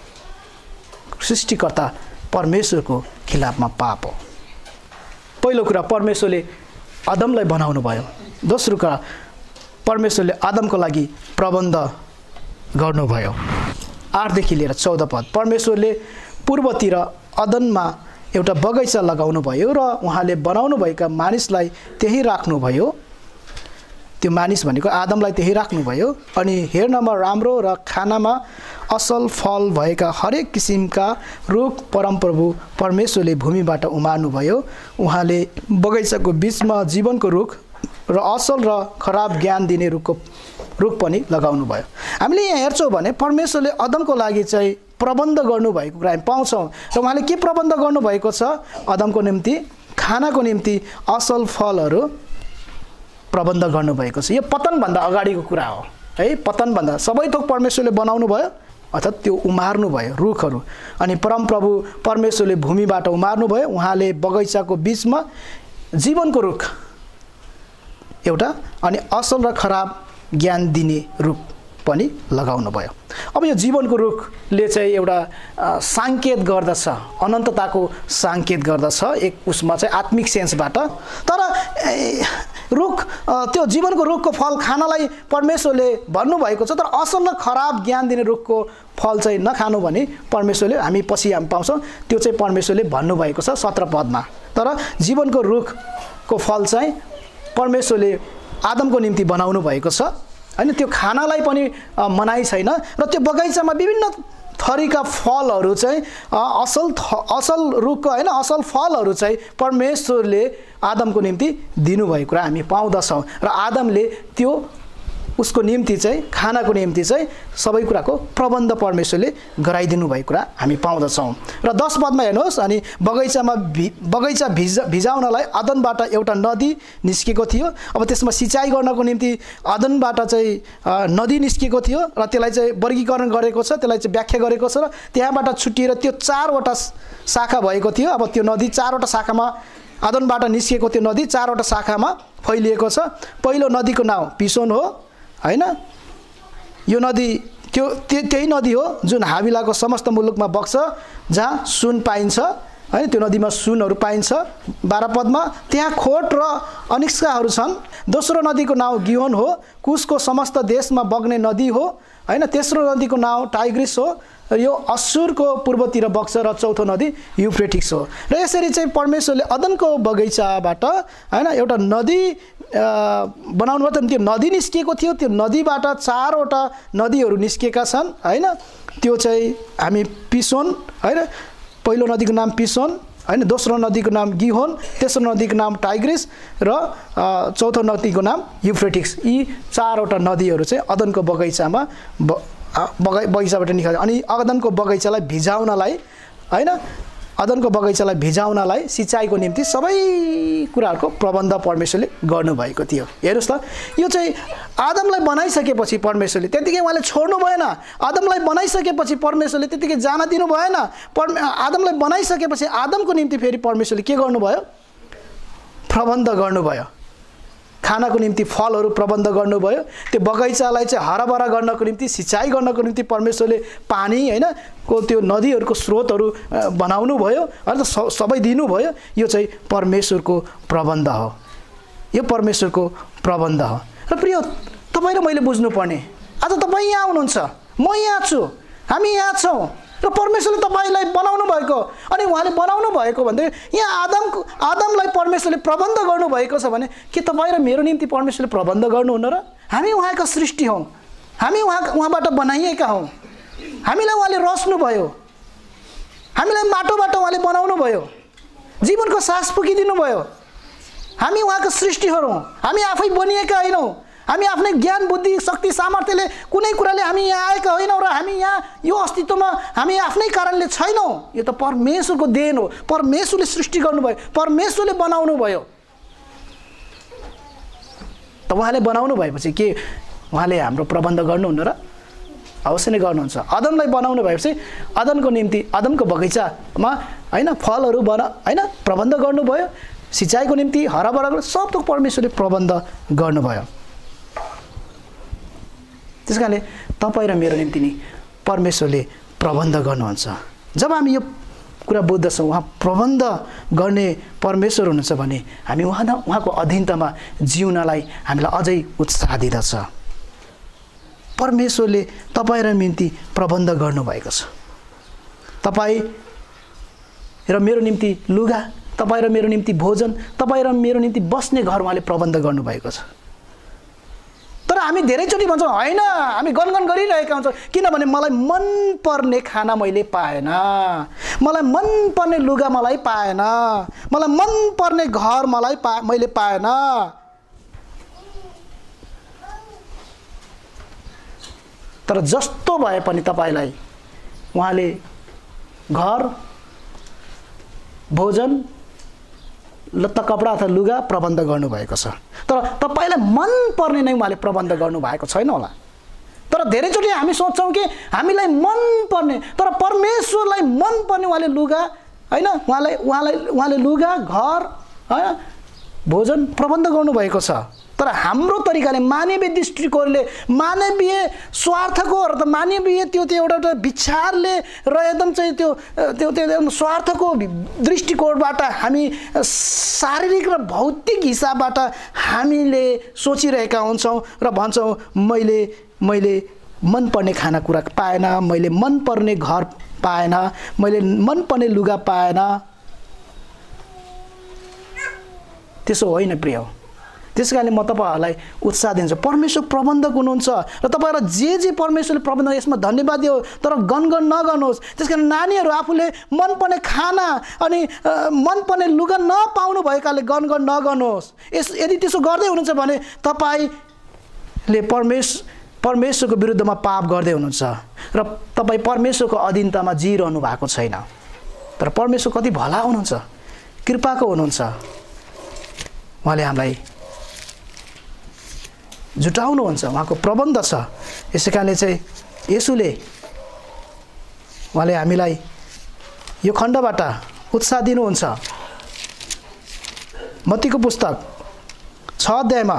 सृष्टिकर्ता परमेश्वरको खिलाफमा पाप हो। पहिलो कुरा परमेश्वरले आदमलाई बनाउनु भयो। दोस्रो कुरा परमेश्वरले आदमको लागि प्रबन्ध गर्नुभयो। 8 देखि लिएर 14 पद, परमेश्वरले पूर्वतिर अदनमा एउटा बगैँचा लगाउनु भयो र उहाँले बनाउनु भएका मानिसलाई त्यही राख्नुभयो। त्यो मानिस भनेको आदमलाई त्यही राख्नुभयो अनि हेर्नमा राम्रो र खानामा असल फल भएका हरेक किसिमका रुख परमप्रभु परमेश्वरले भूमिबाट उमार्नुभयो। उहाँले बगैँचाको बीचमा जीवनको रुख र असल र खराब ज्ञान दिने रुख पनि लगाउनु भयो। हामीले यहाँ हेर्छौँ भने परमेश्वरले आदमको लागि चाहिँ प्रबन्ध गर्नुभएको कुरा हामी पाउँछौँ र उहाँले के प्रबन्ध गर्नुभएको छ? आदमको निम्ति खानाको निम्ति असल फलहरू प्रबन्ध गर्नुभएको छ। यो पतनभन्दा अगाडिको कुरा हो है। पतनभन्दा सबै थोक परमेश्वरले बनाउनु भयो, अर्थात् त्यो उमार्नु भयो रुखहरू। अनि परमप्रभु परमेश्वरले भूमिबाट उमार्नु भयो। उहाँले बगैँचाको बीचमा जीवनको रुख एउटा अनि असल र खराब ज्ञान दिने रुख पनि लगाउनु भयो। अब यो जीवनको रुखले चाहिँ एउटा साङ्केत गर्दछ, अनन्तताको साङ्केत गर्दछ एक उसमा चाहिँ आत्मिक सेन्सबाट। तर रुख त्यो जीवनको रुखको फल खानलाई परमेश्वरले भन्नुभएको छ, तर असल र खराब ज्ञान दिने रुखको फल चाहिँ नखानु भने परमेश्वरले हामी पछि हामी पाउँछौँ त्यो चाहिँ परमेश्वरले भन्नुभएको छ 17 पदमा। तर जीवनको रुखको फल चाहिँ परमेश्वरले आदमको निम्ति बनाउनु भएको छ होइन। त्यो खानालाई पनि मनाइ छैन र त्यो बगैँचामा विभिन्न थरीका फलहरू चाहिँ असल रुखको होइन असल फलहरू चाहिँ परमेश्वरले आदमको निम्ति दिनुभएको कुरा हामी पाउँदछौँ र आदमले त्यो उसको निम्ति चाहिँ खानाको निम्ति चाहिँ सबै कुराको प्रबन्ध परमेश्वरले गराइदिनु भएको कुरा हामी पाउँदछौँ। र 10 पदमा हेर्नुहोस्, अनि बगैँचा भिजाउनलाई अदनबाट एउटा नदी निस्केको थियो। अब त्यसमा सिँचाइ गर्नको निम्ति अदनबाट चाहिँ नदी निस्केको थियो र त्यसलाई चाहिँ वर्गीकरण गरेको छ, त्यसलाई चाहिँ व्याख्या गरेको छ र त्यहाँबाट छुटिएर त्यो 4वटा शाखा भएको थियो। अब त्यो नदी 4वटा शाखामा, अदनबाट निस्केको त्यो नदी 4वटा शाखामा फैलिएको छ। पहिलो नदीको नाउँ पिसोन हो, हैन? यो नदी त्यही नदी हो जुन हाविलाको समस्त मुलुकमा बग्छ, जहाँ सुन पाइन्छ, हैन? त्यो नदीमा सुनहरू पाइन्छ। 12 पदमा त्यहाँ खोट र अनिस्काहरू छन्। दोस्रो नदीको नाउँ गिहोन हो, कुसको समस्त देशमा बग्ने नदी हो, हैन? तेस्रो नदीको नाउँ टाइग्रिस हो, यो अस्सुरको पूर्वतिर बग्छ, र चौथो नदी युफ्रेटिक्स हो। र यसरी चाहिँ परमेश्वरले अदनको बगैँचाबाट, हैन, एउटा नदी बनाउनु भयो। त्यो नदी निस्किएको थियो, त्यो नदीबाट 4वटा नदीहरू निस्केका छन्, हैन? त्यो चाहिँ हामी पिसोन, हैन, पहिलो नदीको नाम पिसोन, हैन, दोस्रो नदीको नाम गिहोन, तेस्रो नदीको नाम टाइग्रिस र चौथो नदीको नाम युफ्रेटिक्स। यी 4वटा नदीहरू चाहिँ अदनको बगैँचामा बगैँचाबाट निकाल्छ। अनि अदनको बगैँचालाई भिजाउनलाई, हैन, अदनको बगैँचालाई भिजाउनलाई सिँचाइको निम्ति सबै कुराहरूको प्रबन्ध परमेश्वरले गर्नुभएको थियो। हेर्नुहोस् त, यो चाहिँ आदमलाई बनाइसकेपछि परमेश्वरले त्यतिकै उहाँले छोड्नु भएन। आदमलाई बनाइसकेपछि परमेश्वरले त्यतिकै जान दिनु भएन। आदमलाई बनाइसकेपछि आदमको निम्ति फेरि परमेश्वरले के गर्नुभयो? प्रबन्ध गर्नुभयो। खानाको निम्ति फलहरू प्रबन्ध गर्नुभयो। त्यो बगैँचालाई चाहिँ हराभरा गर्नको निम्ति, सिँचाइ गर्नको निम्ति परमेश्वरले पानी, हैन, को त्यो नदीहरूको स्रोतहरू बनाउनु भयो, अनि सबै दिनुभयो। यो चाहिँ परमेश्वरको प्रबन्ध हो। यो परमेश्वरको प्रबन्ध हो। र प्रिय, तपाईँ र मैले बुझ्नुपर्ने, आज तपाईँ यहाँ हुनुहुन्छ, म यहाँ छु, हामी यहाँ छौँ, र परमेश्वरले तपाईँलाई बनाउनु भएको, अनि उहाँले बनाउनु भएको भन्दै यहाँ आदमलाई परमेश्वरले प्रबन्ध गर्नुभएको छ भने के तपाईँ र मेरो निम्ति परमेश्वरले प्रबन्ध गर्नुहुन्न र? हामी उहाँका सृष्टि हौँ, हामी उहाँबाट बनाइएका हौँ। हामीलाई उहाँले रच्नुभयो, हामीलाई माटोबाट उहाँले बनाउनु भयो, जीवनको सास फुकिदिनु भयो। हामी उहाँका सृष्टिहरू हौँ, हामी आफै बनिएका होइनौँ। हामी आफ्नै ज्ञान, बुद्धि, शक्ति, सामर्थ्यले कुनै कुराले हामी यहाँ आएका होइनौँ, र हामी यहाँ यो अस्तित्वमा हामी आफ्नै कारणले छैनौँ। यो त परमेश्वरको देन हो। परमेश्वरले सृष्टि गर्नुभयो, परमेश्वरले बनाउनु भयो। त उहाँले बनाउनु भएपछि के उहाँले हाम्रो प्रबन्ध गर्नुहुन्न र? अवश्य नै गर्नुहुन्छ। अदनलाई बनाउनु भएपछि अदनको निम्ति अदनको बगैँचामा, हैन, फलहरू हैन, प्रबन्ध गर्नुभयो। सिँचाइको निम्ति हराभरा सब थोक परमेश्वरले प्रबन्ध गर्नुभयो। त्यस कारणले तपाईँ र मेरो निम्ति नि परमेश्वरले प्रबन्ध गर्नुहुन्छ। जब हामी यो कुरा बुझ्दछौँ उहाँ प्रबन्ध गर्ने परमेश्वर हुनुहुन्छ भने हामी उहाँको अधीनतामा जिउनलाई हामीलाई अझै उत्साह दिँदछ। परमेश्वरले तपाईँ र निम्ति प्रबन्ध गर्नुभएको छ। तपाईँ र मेरो निम्ति लुगा, तपाईँ र मेरो निम्ति भोजन, तपाईँ र मेरो निम्ति बस्ने घर उहाँले प्रबन्ध गर्नुभएको छ। तर हामी धेरैचोटि भन्छौँ होइन, हामी गनगन गरिरहेका हुन्छौँ, किनभने मलाई मनपर्ने खाना मैले पाएन, मलाई मनपर्ने लुगा मलाई पाएन, मलाई मनपर्ने घर मैले पाएन। तर जस्तो भए पनि तपाईँलाई उहाँले घर, भोजन, लत्ता, कपडा अथवा लुगा प्रबन्ध गर्नुभएको छ। तर तपाईँलाई मनपर्ने नै उहाँले प्रबन्ध गर्नुभएको छैन होला। तर धेरैचोटि हामी सोच्छौँ कि हामीलाई मनपर्ने, तर परमेश्वरलाई मनपर्ने उहाँले लुगा, हैन, उहाँले लुगा, घर, हैन, भोजन प्रबन्ध गर्नुभएको छ। तर हाम्रो तरिकाले, मानवीय दृष्टिकोणले, मानवीय स्वार्थको अर्थात् मानवीय त्यो एउटा विचारले र एकदम चाहिँ त्यो स्वार्थको दृष्टिकोणबाट हामी शारीरिक र भौतिक हिसाबबाट हामीले सोचिरहेका हुन्छौँ र भन्छौँ मैले मनपर्ने खानेकुरा पाएन, मैले मनपर्ने घर पाएन, मैले मनपर्ने लुगा पाएन। त्यसो होइन प्रिय। त्यसकारणले म तपाईँहरूलाई उत्साह दिन्छु, परमेश्वर प्रबन्धक हुनुहुन्छ र तपाईँहरूलाई जे परमेश्वरले प्रबन्ध यसमा धन्यवाद दियो। तर गनगन नगर्नुहोस्। त्यसकारण नानीहरू आफूले मनपर्ने खाना अनि मनपर्ने लुगा नपाउनु भएकाले गनगन नगर्नुहोस्। यदि त्यसो गर्दै हुनुहुन्छ भने तपाईँ ले परमेश्वरको विरुद्धमा पाप गर्दै हुनुहुन्छ र तपाईँ परमेश्वरको अधीनतामा जिइरहनु भएको छैन। तर परमेश्वर कति भला हुनुहुन्छ, कृपाको हुनुहुन्छ। उहाँले हामीलाई जुटाउनुहुन्छ, उहाँको प्रबन्ध छ। यसै कारणले चाहिँ येशूले उहाँले हामीलाई यो खण्डबाट उत्साह दिनुहुन्छ। मत्तीको पुस्तक 6 अध्यायमा,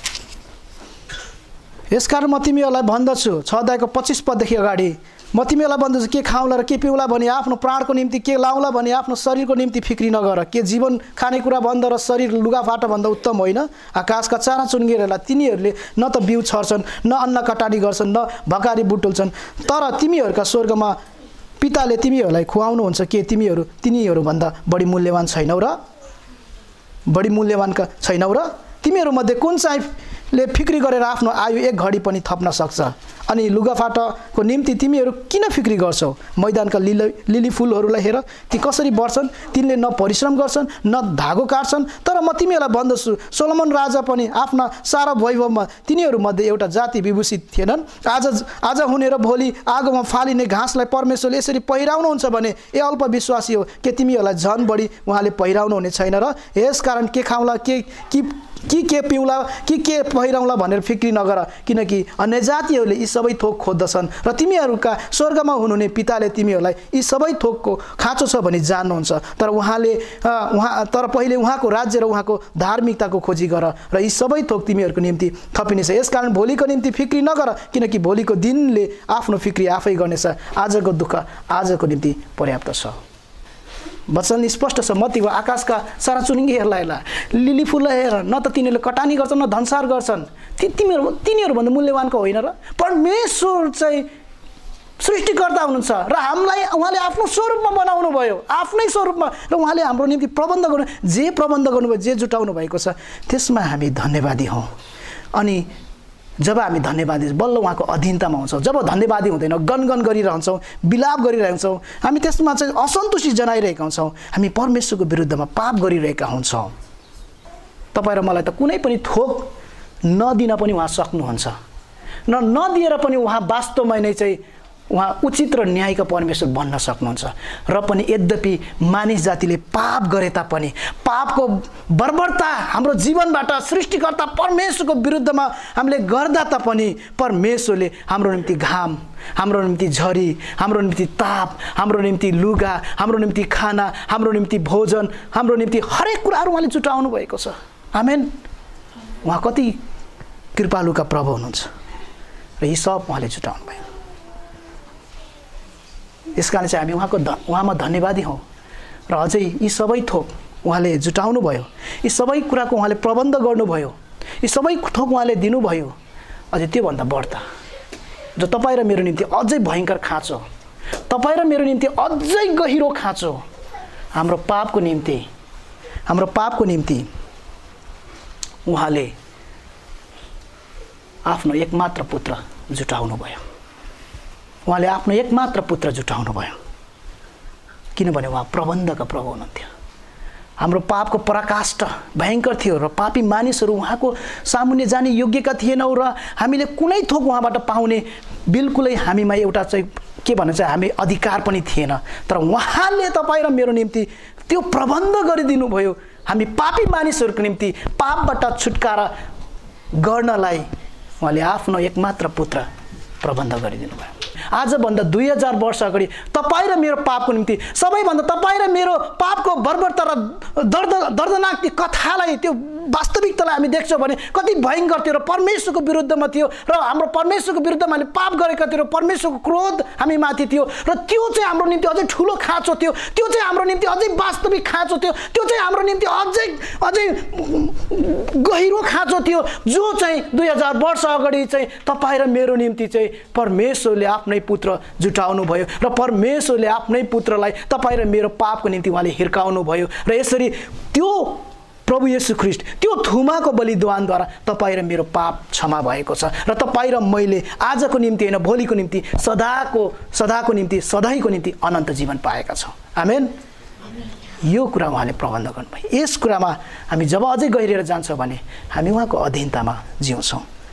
यसकारण म तिमीहरूलाई भन्दछु, 6 अध्यायको 25 पददेखि अगाडि, म तिमीहरूलाई भन्दछु, के खाउँला र के पिउँला भनी आफ्नो प्राणको निम्ति के लाउँला भनी आफ्नो शरीरको निम्ति फिक्री नगर। के जीवन खानेकुरा भन्दा र शरीर लुगाफाटा भन्दा उत्तम होइन? आकाशका चरा चुरुङ्गीहरूलाई तिनीहरूले न त बिउ छर्छन्, न अन्न कटानी गर्छन्, न भकारी बुटुल्छन्, तर तिमीहरूका स्वर्गमा पिताले तिमीहरूलाई खुवाउनुहुन्छ। के तिनीहरूभन्दा बढी मूल्यवान छैनौ र? बढी मूल्यवानका छैनौ र? तिमीहरूमध्ये कुन चाहिँले फिक्री गरेर आफ्नो आयु 1 घडी पनि थप्न सक्छ? अनि लुगाफाटाको निम्ति तिमीहरू किन फिक्री गर्छौ? मैदानका लिली फुलहरूलाई हेर, ती कसरी बढ्छन्, तिनले न परिश्रम गर्छन् न धागो काट्छन्। तर म तिमीहरूलाई भन्दछु, सोलोमन राजा पनि आफ्ना सारा वैभवमा तिनीहरूमध्ये एउटा जाति विभूषित थिएनन्। आज हुने र भोलि आगोमा फालिने घाँसलाई परमेश्वरले यसरी पहिराउनुहुन्छ भने ए अल्पविश्वासी हो, के तिमीहरूलाई झन् बढी उहाँले पहिराउनु हुने छैन र? यसकारण के खाउँला, के पिउँला, के पहिराउँला भनेर फिक्री नगर, किनकि अन्य जातिहरूले यी सबै थोक खोज्दछन् र तिमीहरूका स्वर्गमा हुनुहुने पिताले तिमीहरूलाई यी सबै थोकको खाँचो छ भनी जान्नुहुन्छ। तर पहिले उहाँको राज्य र उहाँको धार्मिकताको खोजी गर र यी सबै थोक तिमीहरूको निम्ति थपिनेछ। यसकारण भोलिको निम्ति फिक्री नगर, किनकि भोलिको दिनले आफ्नो फिक्री आफै गर्नेछ। आजको दुःख आजको निम्ति पर्याप्त छ। वचन स्पष्ट छ। मत्तीको आकाशका सारा चुरुङ्गीहरूलाई हेर्ला, लिली फुललाई हेर, न त तिनीहरूले कटानी गर्छन् न धनसार गर्छन्, तिनीहरूभन्दा मूल्यवानको होइन र? परमेश्वर चाहिँ सृष्टिकर्ता हुनुहुन्छ र हामीलाई उहाँले आफ्नो स्वरूपमा बनाउनु भयो, आफ्नै स्वरूपमा, र उहाँले हाम्रो निम्ति प्रबन्ध गर्नुभयो, जे जुटाउनु भएको छ त्यसमा हामी धन्यवादी हौँ। अनि जब हामी धन्यवादी बल्ल उहाँको अधीनतामा हुन्छौँ, जब धन्यवादी हुँदैन, गनगन गरिरहन्छौँ, विलाप गरिरहन्छौँ, हामी त्यसमा चाहिँ असन्तुष्टि जनाइरहेका हुन्छौँ, हामी परमेश्वरको विरुद्धमा पाप गरिरहेका हुन्छौँ। तपाईँ र मलाई त कुनै पनि थोक नदिन पनि उहाँ सक्नुहुन्छ, नदिएर पनि उहाँ वास्तवमा नै चाहिँ उहाँ उचित र न्यायका परमेश्वर बन्न सक्नुहुन्छ। र पनि यद्यपि मानिस जातिले पाप गरे तापनि, पापको बर्बरता हाम्रो जीवनबाट सृष्टिकर्ता परमेश्वरको विरुद्धमा हामीले गर्दा तापनि परमेश्वरले हाम्रो निम्ति घाम, हाम्रो निम्ति झरी, हाम्रो निम्ति ताप, हाम्रो निम्ति लुगा, हाम्रो निम्ति खाना, हाम्रो निम्ति भोजन, हाम्रो निम्ति हरेक कुराहरू उहाँले जुटाउनु भएको छ। आमेन। उहाँ कति कृपालुका प्रभु हुनुहुन्छ र यी सब उहाँले जुटाउनु भयो। यसकारण चाहिँ हामी उहाँमा धन्यवादी हौँ। र अझै यी सबै थोक उहाँले जुटाउनु भयो, यी सबै कुराको उहाँले प्रबन्ध गर्नुभयो, यी सबै थोक उहाँले दिनुभयो। अझै त्योभन्दा बढ्ता जो तपाईँ र मेरो निम्ति अझै भयङ्कर खाँचो, तपाईँ र मेरो निम्ति अझै गहिरो खाँचो, हाम्रो पापको निम्ति उहाँले आफ्नो एकमात्र पुत्र जुटाउनु भयो। उहाँले आफ्नो एकमात्र पुत्र जुटाउनु भयो, किनभने उहाँ प्रबन्धका प्रभु हुनुहुन्थ्यो। हाम्रो पापको पराकाष्ठ भयङ्कर थियो र पापी मानिसहरू उहाँको सामुन्ने जाने योग्यका थिएनौँ र हामीले कुनै थोक उहाँबाट पाउने बिल्कुलै हामीमा एउटा चाहिँ के भन्छ चाहिँ हामी अधिकार पनि थिएन। तर उहाँले तपाईँ र मेरो निम्ति त्यो प्रबन्ध गरिदिनु भयो। हामी पापी मानिसहरूको निम्ति पापबाट छुटकारा गर्नलाई उहाँले आफ्नो एकमात्र पुत्र प्रबन्ध गरिदिनु भयो। आजभन्दा 2000 वर्ष अगाडि तपाईँ र मेरो पापको निम्ति, सबैभन्दा तपाईँ र मेरो पापको बर्बरता र दर्दनाक त्यो कथालाई, त्यो वास्तविकतालाई हामी देख्छौँ भने कति भयङ्कर थियो र परमेश्वरको विरुद्धमा थियो र हाम्रो परमेश्वरको विरुद्धमा हामीले पाप गरेका थियौँ र परमेश्वरको क्रोध हामी माथि थियो र त्यो चाहिँ हाम्रो निम्ति अझै ठुलो खाँचो थियो, त्यो चाहिँ हाम्रो निम्ति अझै वास्तविक खाँचो थियो, त्यो चाहिँ हाम्रो निम्ति अझै गहिरो खाँचो थियो, जो चाहिँ 2000 वर्ष अगाडि चाहिँ तपाईँ र मेरो निम्ति चाहिँ परमेश्वरले आफ्नै पुत्र जुटाउनु भयो र परमेश्वरले आफ्नै पुत्रलाई तपाईँ र मेरो पापको निम्ति उहाँले हिर्काउनु भयो। र यसरी त्यो प्रभु येशू ख्रीष्ट त्यो थुमाको बलिदानद्वारा तपाईँ र मेरो पाप क्षमा भएको छ र तपाईँ र मैले आजको निम्ति होइन, भोलिको निम्ति, सदाको निम्ति, सधैँको निम्ति अनन्त जीवन पाएका छौँ। आमेन। यो कुरा उहाँले प्रबन्ध गर्नुभयो। यस कुरामा हामी जब अझै गहिरेर जान्छौँ भने हामी उहाँको अधीनतामा जिउँछौँ।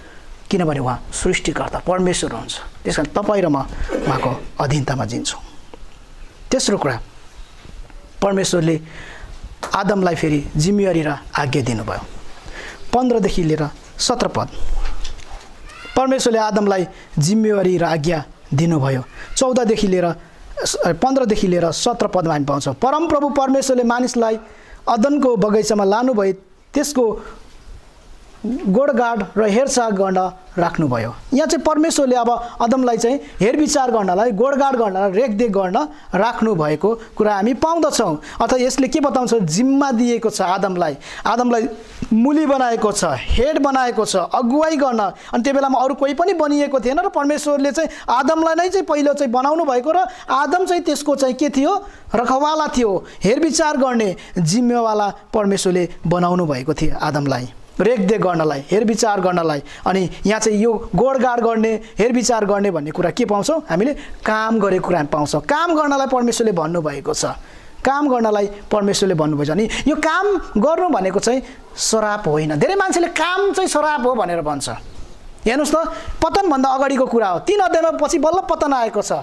किनभने उहाँ सृष्टिकर्ता परमेश्वर हुनुहुन्छ। त्यसकारण तपाईँ र म उहाँको अधीनतामा जिन्छौँ। तेस्रो कुरा, परमेश्वरले आदमलाई फेरि जिम्मेवारी र आज्ञा दिनुभयो। 15 देखि लिएर 17 पद परमेश्वरले आदमलाई जिम्मेवारी र आज्ञा दिनुभयो। 14 देखि लिएर 15 देखि लिएर 17 पदमा हामी पाउँछौँ। परमप्रभु परमेश्वरले मानिसलाई अदनको बगैँचामा लानुभयो, त्यसको गोडगाड र हेरचाह गर्न राख्नुभयो। यहाँ चाहिँ परमेश्वरले अब आदमलाई चाहिँ हेरविचार गर्नलाई, गोडगाड गर्नलाई, रेखदेख गर्न राख्नु भएको कुरा हामी पाउँदछौँ। अर्थात् यसले के बताउँछ, जिम्मा दिएको छ आदमलाई मुली बनाएको छ, हेड बनाएको छ, अगुवाई गर्न। अनि त्यो बेलामा अरू कोही पनि बनिएको थिएन र परमेश्वरले चाहिँ आदमलाई नै चाहिँ पहिलो चाहिँ बनाउनु भएको र आदम चाहिँ त्यसको चाहिँ के थियो, रखवाला थियो, हेरविचार गर्ने जिम्मेवाला परमेश्वरले बनाउनु भएको थियो आदमलाई, रेखदेख गर्नलाई, हेरविचार गर्नलाई। अनि यहाँ चाहिँ यो गोडगाड गर्ने, हेरविचार गर्ने भन्ने कुरा के पाउँछौँ हामीले, काम गरेको कुरा हामी पाउँछौँ। काम गर्नलाई परमेश्वरले भन्नुभएको छ, काम गर्नलाई परमेश्वरले भन्नुभएको छ। अनि यो काम गर्नु भनेको चाहिँ श्राप होइन। धेरै मान्छेले काम चाहिँ श्राप हो भनेर भन्छ। हेर्नुहोस् त, पतनभन्दा अगाडिको कुरा हो। 3 अध्यायमा पछि बल्ल पतन आएको छ।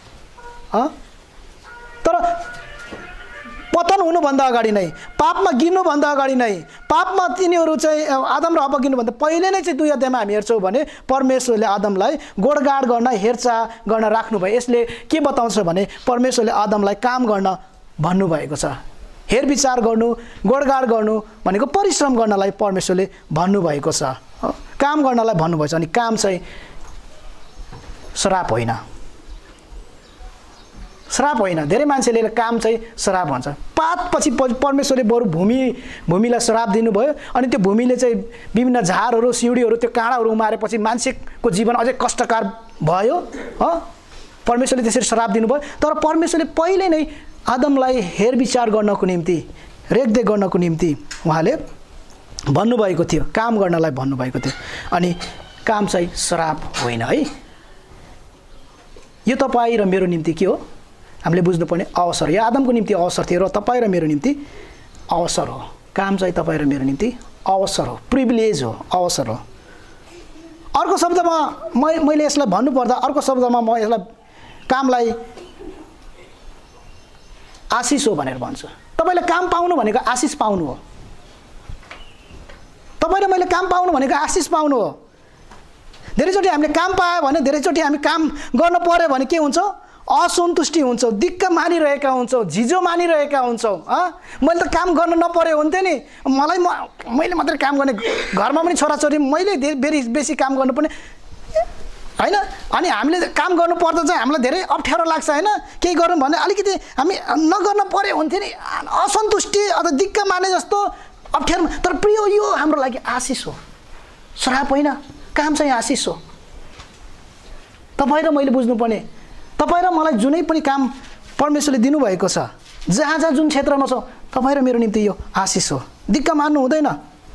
तर पतन हुनुभन्दा अगाडि नै, पापमा गिर्नुभन्दा अगाडि नै, पापमा तिनीहरू चाहिँ आदम र हव्वा गिर्नुभन्दा पहिले नै चाहिँ 2 अध्यायमा हामी हेर्छौँ भने परमेश्वरले आदमलाई गोडगाड गर्न, हेरचाह गर्न राख्नुभयो। यसले के बताउँछ भने परमेश्वरले आदमलाई काम गर्न भन्नुभएको छ। हेरविचार गर्नु, गोडगाड गर्नु भनेको परिश्रम गर्नलाई परमेश्वरले भन्नुभएको छ, काम गर्नलाई भन्नुभएको छ। अनि काम चाहिँ श्राप होइन, श्राप होइन। धेरै मान्छेले काम चाहिँ श्राप भन्छ। पापपछि परमेश्वरले बरु भूमिलाई श्राप दिनुभयो। अनि त्यो भूमिले चाहिँ विभिन्न झारहरू, सिउँडीहरू, त्यो काँडाहरू उमारेपछि मान्छेको जीवन अझै कष्टकार भयो। परमेश्वरले त्यसरी श्राप दिनुभयो। तर परमेश्वरले पहिले नै आदमलाई हेरविचार गर्नको निम्ति, रेखदेख गर्नको निम्ति उहाँले भन्नुभएको थियो, काम गर्नलाई भन्नुभएको थियो। अनि काम चाहिँ श्राप होइन है। यो तपाईँ र मेरो निम्ति के हो, हामीले बुझ्नुपर्ने अवसर। यो आदमको निम्ति अवसर थियो र तपाईँ र मेरो निम्ति अवसर हो। काम चाहिँ तपाईँ र मेरो निम्ति अवसर हो, प्रिभिलेज हो, अवसर हो। अर्को शब्दमा मैले यसलाई भन्नुपर्दा, अर्को शब्दमा म यसलाई कामलाई आशिष हो भनेर भन्छु। तपाईँले काम पाउनु भनेको आशिष पाउनु हो। तपाईँ र मैले काम पाउनु भनेको आशिष पाउनु हो। धेरैचोटि हामीले काम पायो भने, धेरैचोटि हामी काम गर्न पर्यो भने के हुन्छ, असन्तुष्टि हुन्छ, दिक्क मानिरहेका हुन्छौँ, झिजो मानिरहेका हुन्छौँ। मैले त काम गर्न नपर्यो हुन्थ्यो नि, मैले मात्रै काम गर्ने, घरमा पनि छोराछोरी मैले बेसी काम गर्नुपर्ने होइन। अनि हामीले काम गर्नु पर्दा चाहिँ हामीलाई धेरै अप्ठ्यारो लाग्छ होइन। केही गरौँ भने अलिकति हामी नगर्न पर्यो हुन्थ्यो नि, असन्तुष्टि अथवा दिक्क माने जस्तो अप्ठ्यारो। तर प्रिय, यो हाम्रो लागि आशिष हो, श्राप होइन। काम चाहिँ आशिष हो। तपाईँ र मैले बुझ्नुपर्ने, तपाईँ र मलाई जुनै पनि काम परमेश्वरले दिनुभएको छ, जहाँ जहाँ जुन क्षेत्रमा छ, तपाईँ र मेरो निम्ति यो आशिष हो। दिक्क मान्नु हुँदैन।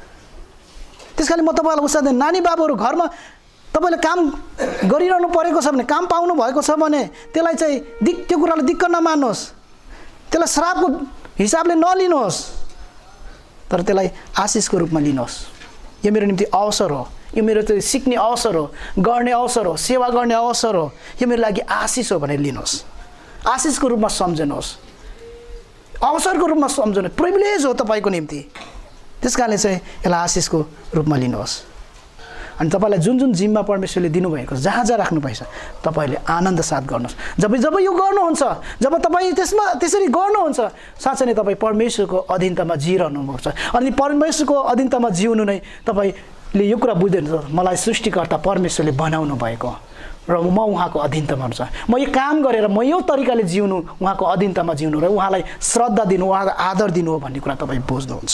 त्यस कारण म तपाईँलाई उत्साह दिन्छु, नानी बाबुहरू घरमा तपाईँले काम गरिरहनु परेको छ भने, काम पाउनु भएको छ भने त्यसलाई चाहिँ त्यो कुरालाई दिक्क नमान्नुहोस्, त्यसलाई श्रापको हिसाबले नलिनुहोस्, तर त्यसलाई आशिषको रूपमा लिनुहोस्। यो मेरो निम्ति अवसर हो, यो मेरो चाहिँ सिक्ने अवसर हो, गर्ने अवसर हो, सेवा गर्ने अवसर हो। यो मेरो लागि आशिष हो भनेर लिनुहोस्, आशिषको रूपमा सम्झनुहोस्, अवसरको रूपमा सम्झनुहोस्, प्रिभिलेज हो तपाईँको निम्ति। त्यस कारणले चाहिँ यसलाई आशिषको रूपमा लिनुहोस्। अनि तपाईँलाई जुन जुन जिम्मा परमेश्वरले दिनुभएको छ, जहाँ जहाँ राख्नुपर्छ, तपाईँले आनन्द साथ गर्नुहोस्। जब यो गर्नुहुन्छ, जब तपाईँ त्यसरी गर्नुहुन्छ, साँच्चै नै तपाईँ परमेश्वरको अधीनतामा जिइरहनुपर्छ। अनि परमेश्वरको अधीनतामा जिउनु नै तपाईँले यो कुरा बुझ्दैन, मलाई सृष्टिकर्ता परमेश्वरले बनाउनु भएको र म उहाँको अधीनतामा हुन्छ। म यो काम गरेर म यो तरिकाले जिउनु, उहाँको अधीनतामा जिउनु र उहाँलाई श्रद्धा दिनु, उहाँलाई आदर दिनु हो भन्ने कुरा तपाईँ बुझ्नुहुन्छ।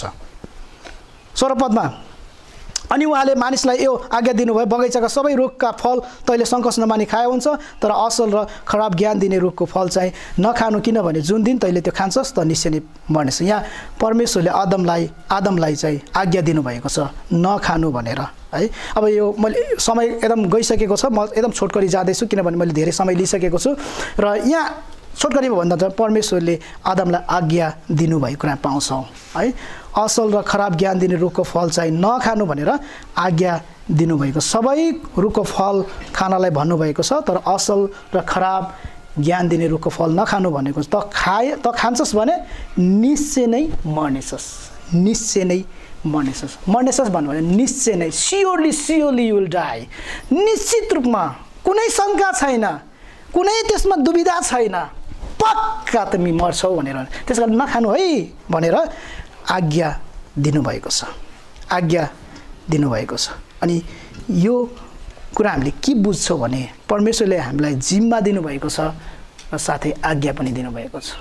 16 पदमा, अनि उहाँले मानिसलाई यो आज्ञा दिनुभयो, बगैँचाका सबै रुखका फल तैँले सङ्कोच नमानी खाए हुन्छ, तर असल र खराब ज्ञान दिने रुखको फल चाहिँ नखानु, किनभने जुन दिन तैँले त्यो खान्छस् त निश्चय नै मर्नेछ। यहाँ परमेश्वरले आदमलाई चाहिँ आज्ञा दिनुभएको छ नखानु भनेर है। अब यो मैले समय एकदम गइसकेको छ, म एकदम छोटकरी जाँदैछु किनभने मैले धेरै समय लिइसकेको छु। र यहाँ छोटकरीमा भन्दा चाहिँ परमेश्वरले आदमलाई आज्ञा दिनुभएको कुरा पाउँछौँ है। असल र खराब ज्ञान दिने रुखको फल चाहिँ नखानु भनेर आज्ञा दिनुभएको। सबै रुखको फल खानलाई भन्नुभएको छ, तर असल र खराब ज्ञान दिने रुखको फल नखानु भनेको छ। त खान्छस् भने निश्चय नै मर्नेछस्, निश्चय नै मर्नेछस् भन्नु भने निश्चय नै, सियोरली यु विल डाई। निश्चित रूपमा कुनै शङ्का छैन, कुनै त्यसमा दुविधा छैन, पक्का तिमी मर्छौ भनेर। त्यसकारण नखानु है भनेर आज्ञा दिनुभएको छ, आज्ञा दिनुभएको छ। अनि यो कुरा हामीले के बुझ्छौँ भने परमेश्वरले हामीलाई जिम्मा दिनुभएको छ र साथै आज्ञा पनि दिनुभएको छ।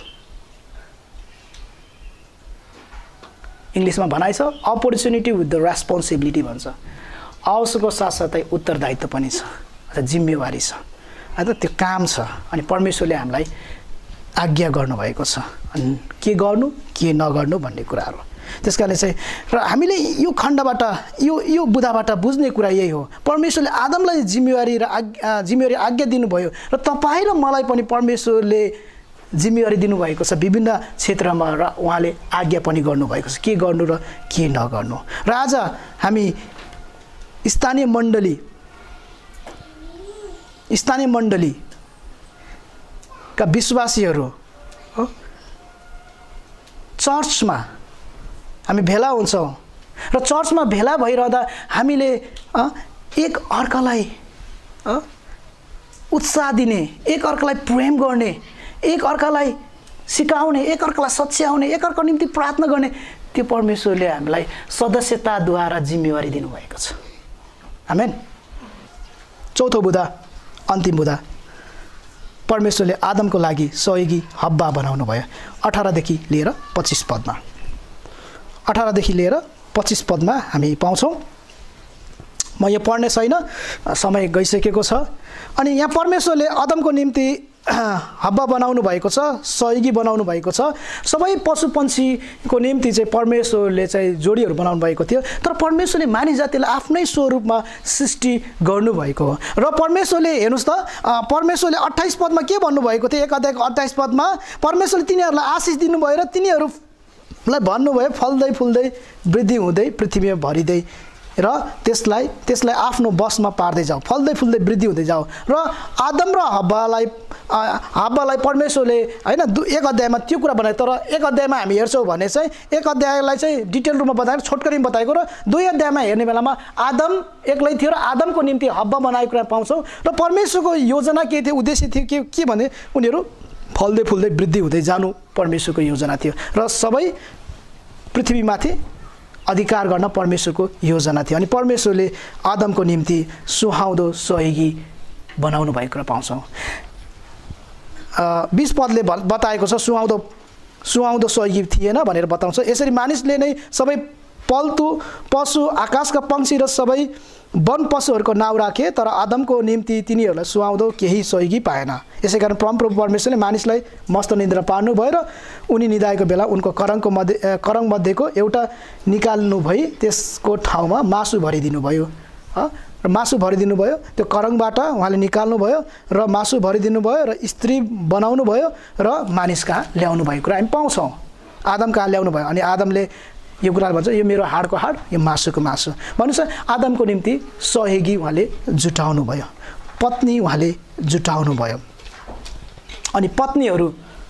इङ्ग्लिसमा भनाइ छ अपर्च्युनिटी विथ द रेस्पोन्सिबिलिटी भन्छ। अवसरको साथसाथै उत्तरदायित्व पनि छ, जिम्मेवारी छ, त्यो काम छ। अनि परमेश्वरले हामीलाई आज्ञा गर्नुभएको छ, अनि के गर्नु के नगर्नु भन्ने कुराहरू। त्यस कारणले चाहिँ र हामीले यो खण्डबाट यो बुधाबाट बुझ्ने कुरा यही हो, परमेश्वरले आदमलाई जिम्मेवारी आज्ञा दिनुभयो र तपाईँ र मलाई पनि परमेश्वरले जिम्मेवारी दिनुभएको छ विभिन्न क्षेत्रमा, र उहाँले आज्ञा पनि गर्नुभएको छ के गर्नु र के नगर्नु। र आज हामी स्थानीय मण्डलीका विश्वासीहरू चर्चमा हामी भेला हुन्छौँ, र चर्चमा भेला भइरहँदा हामीले एक अर्कालाई उत्साह दिने, एक अर्कालाई प्रेम गर्ने, एक अर्कालाई सिकाउने, एक अर्कालाई सच्याउने, एक अर्काको निम्ति प्रार्थना गर्ने, त्यो परमेश्वरले हामीलाई सदस्यताद्वारा जिम्मेवारी दिनुभएको छ। आमेन। चौथो बुधा, अन्तिम बुधा, परमेश्वरले आदमको लागि सहयोगी हब्बा बनाउनु भयो। 18 देखि लिएर 25 पदमा, 18 देखि लिएर 25 पदमा हामी पाउँछौँ। म यो पढ्ने छैन, समय गइसकेको छ। अनि यहाँ परमेश्वरले आदमको निम्ति हब्बा बनाउनु भएको छ, सहयोगी बनाउनु भएको छ। सबै पशु पक्षीको निम्ति चाहिँ परमेश्वरले चाहिँ जोडीहरू बनाउनु भएको थियो, तर परमेश्वरले मानिस जातिलाई आफ्नै स्वरूपमा सृष्टि गर्नुभएको हो। र परमेश्वरले हेर्नुहोस् त, परमेश्वरले 28 पदमा के भन्नुभएको थियो, 1 अध्यायको 28 पदमा परमेश्वरले तिनीहरूलाई आशिष दिनुभयो र तिनीहरूलाई भन्नुभयो फल्दै फुल्दै वृद्धि हुँदै पृथ्वीमा भरिँदै र त्यसलाई आफ्नो बसमा पार्दै जाऊ, फल्दै फुल्दै वृद्धि हुँदै जाऊ। र आदम र हब्बालाई परमेश्वरले हैन 1 अध्यायमा त्यो कुरा बनायो, तर 1 अध्यायमा हामी हेर्छौँ भने चाहिँ 1 अध्यायलाई चाहिँ डिटेल रूपमा बताएको, छोटकरीमा बताएको, र 2 अध्यायमा हेर्ने बेलामा आदम एक्लै थियो र आदमको निम्ति हब्बा बनाएको कुरा पाउँछौँ। र परमेश्वरको योजना के थियो, उद्देश्य थियो के भने उनीहरू फल्दै फुल्दै वृद्धि हुँदै जानु परमेश्वरको योजना थियो, र सबै पृथ्वीमाथि अधिकार गर्न परमेश्वरको योजना थियो। अनि परमेश्वरले आदमको निम्ति सुहाउँदो सहयोगी बनाउनु भएको कुरा पाउँछौँ। 20 पदले बताएको छ सुहाउँदो सहयोगी थिएन भनेर बताउँछ। यसरी मानिसले नै सबै पाल्तु पशु, आकाशका पक्षी र सबै वन पशुहरूको नाउँ राखे, तर आदमको निम्ति तिनीहरूलाई सुहाउँदो केही सहयोगी पाएन। यसै कारण परमप्रभु परमेश्वरले मानिसलाई मस्त निद्रा पार्नुभयो र उनी निदाएको बेला उनको करङ मध्येको एउटा निकाल्नु भई त्यसको ठाउँमा मासु भरिदिनु भयो। र मासु भरिदिनु भयो, त्यो करङबाट उहाँले निकाल्नु भयो र मासु भरिदिनु भयो र स्त्री बनाउनु भयो र मानिस कहाँ ल्याउनु भएको कुरा हामी पाउँछौँ। आदम कहाँ ल्याउनु भयो, अनि आदमले यो कुरा भन्छ यो मेरो हाडको हाड, यो मासुको मासु भन्नुहोस्। आदमको निम्ति सहयोगी उहाँले जुटाउनु भयो, पत्नी उहाँले जुटाउनु भयो। अनि पत्नीहरू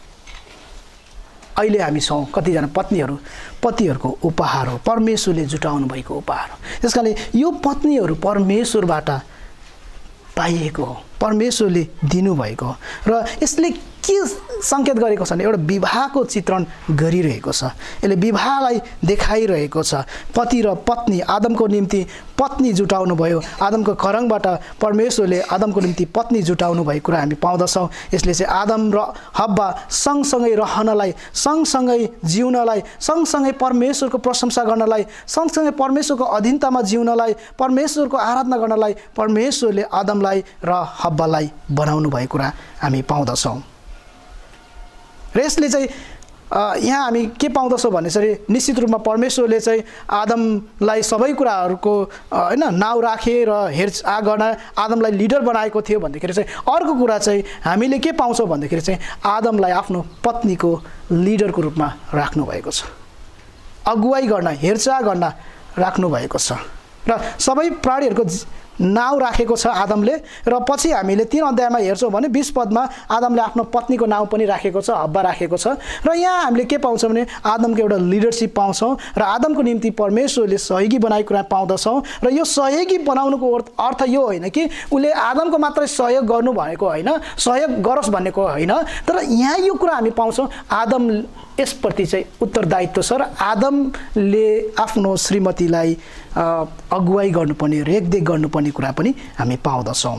अहिले हामी छौँ, कतिजना पतिहरूको उपहार हो, परमेश्वरले जुटाउनु भएको उपहार हो। त्यस कारणले यो पत्नीहरू परमेश्वरबाट पाइएको हो, परमेश्वरले दिनुभएको हो। र यसले के सङ्केत गरेको छ भने एउटा विवाहको चित्रण गरिरहेको छ, यसले विवाहलाई देखाइरहेको छ। पति र पत्नी, आदमको निम्ति पत्नी जुटाउनु भयो, आदमको करङबाट परमेश्वरले आदमको निम्ति पत्नी जुटाउनु भएको कुरा हामी पाउँदछौँ। यसले चाहिँ आदम र हब्बा सँगसँगै रहनलाई, सँगसँगै जिउनलाई, सँगसँगै परमेश्वरको प्रशंसा गर्नलाई, सँगसँगै परमेश्वरको अधीनतामा जिउनलाई, परमेश्वरको आराधना गर्नलाई परमेश्वरले आदमलाई र हब्बालाई बनाउनु भएको कुरा हामी पाउँदछौँ। र यसले चाहिँ यहाँ हामी के पाउँदछौँ भनेपछि निश्चित रूपमा परमेश्वरले चाहिँ आदमलाई सबै कुराहरूको हैन नाउँ राखे र हेरचाह गर्न आदमलाई लिडर बनाएको थियो भन्दाखेरि चाहिँ अर्को कुरा चाहिँ हामीले के पाउँछौँ भन्दाखेरि चाहिँ आदमलाई आफ्नो पत्नीको लिडरको रूपमा राख्नु भएको छ। अगुवाई गर्न, हेरचाह गर्न राख्नु भएको छ। र सबै प्राणीहरूको नाउँ राखेको छ आदमले। र पछि हामीले 3 अध्यायमा हेर्छौँ भने 20 पदमा आदमले आफ्नो पत्नीको नाउँ पनि राखेको छ, हब्बा राखेको छ। र यहाँ हामीले के पाउँछौँ भने आदमको एउटा लिडरसिप पाउँछौँ र आदमको निम्ति परमेश्वरले सहयोगी बनाएको कुरा पाउँदछौँ। र यो सहयोगी बनाउनुको अर्थ यो होइन कि उसले आदमको मात्रै सहयोग गर्नु भनेको होइन, सहयोग गरोस् भनेको होइन, तर यहाँ यो कुरा हामी पाउँछौँ आदम यसप्रति चाहिँ उत्तरदायित्व छ र आदमले आफ्नो श्रीमतीलाई अगुवाई गर्नुपर्ने, रेखदेख गर्नुपर्ने कुरा पनि हामी पाउँदछौँ।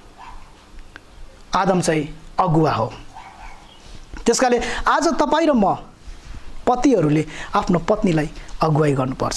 आदम चाहिँ अगुवा हो। त्यसकाले आज तपाईँ र म पतिहरूले आफ्नो पत्नीलाई अगुवाई गर्नुपर्छ।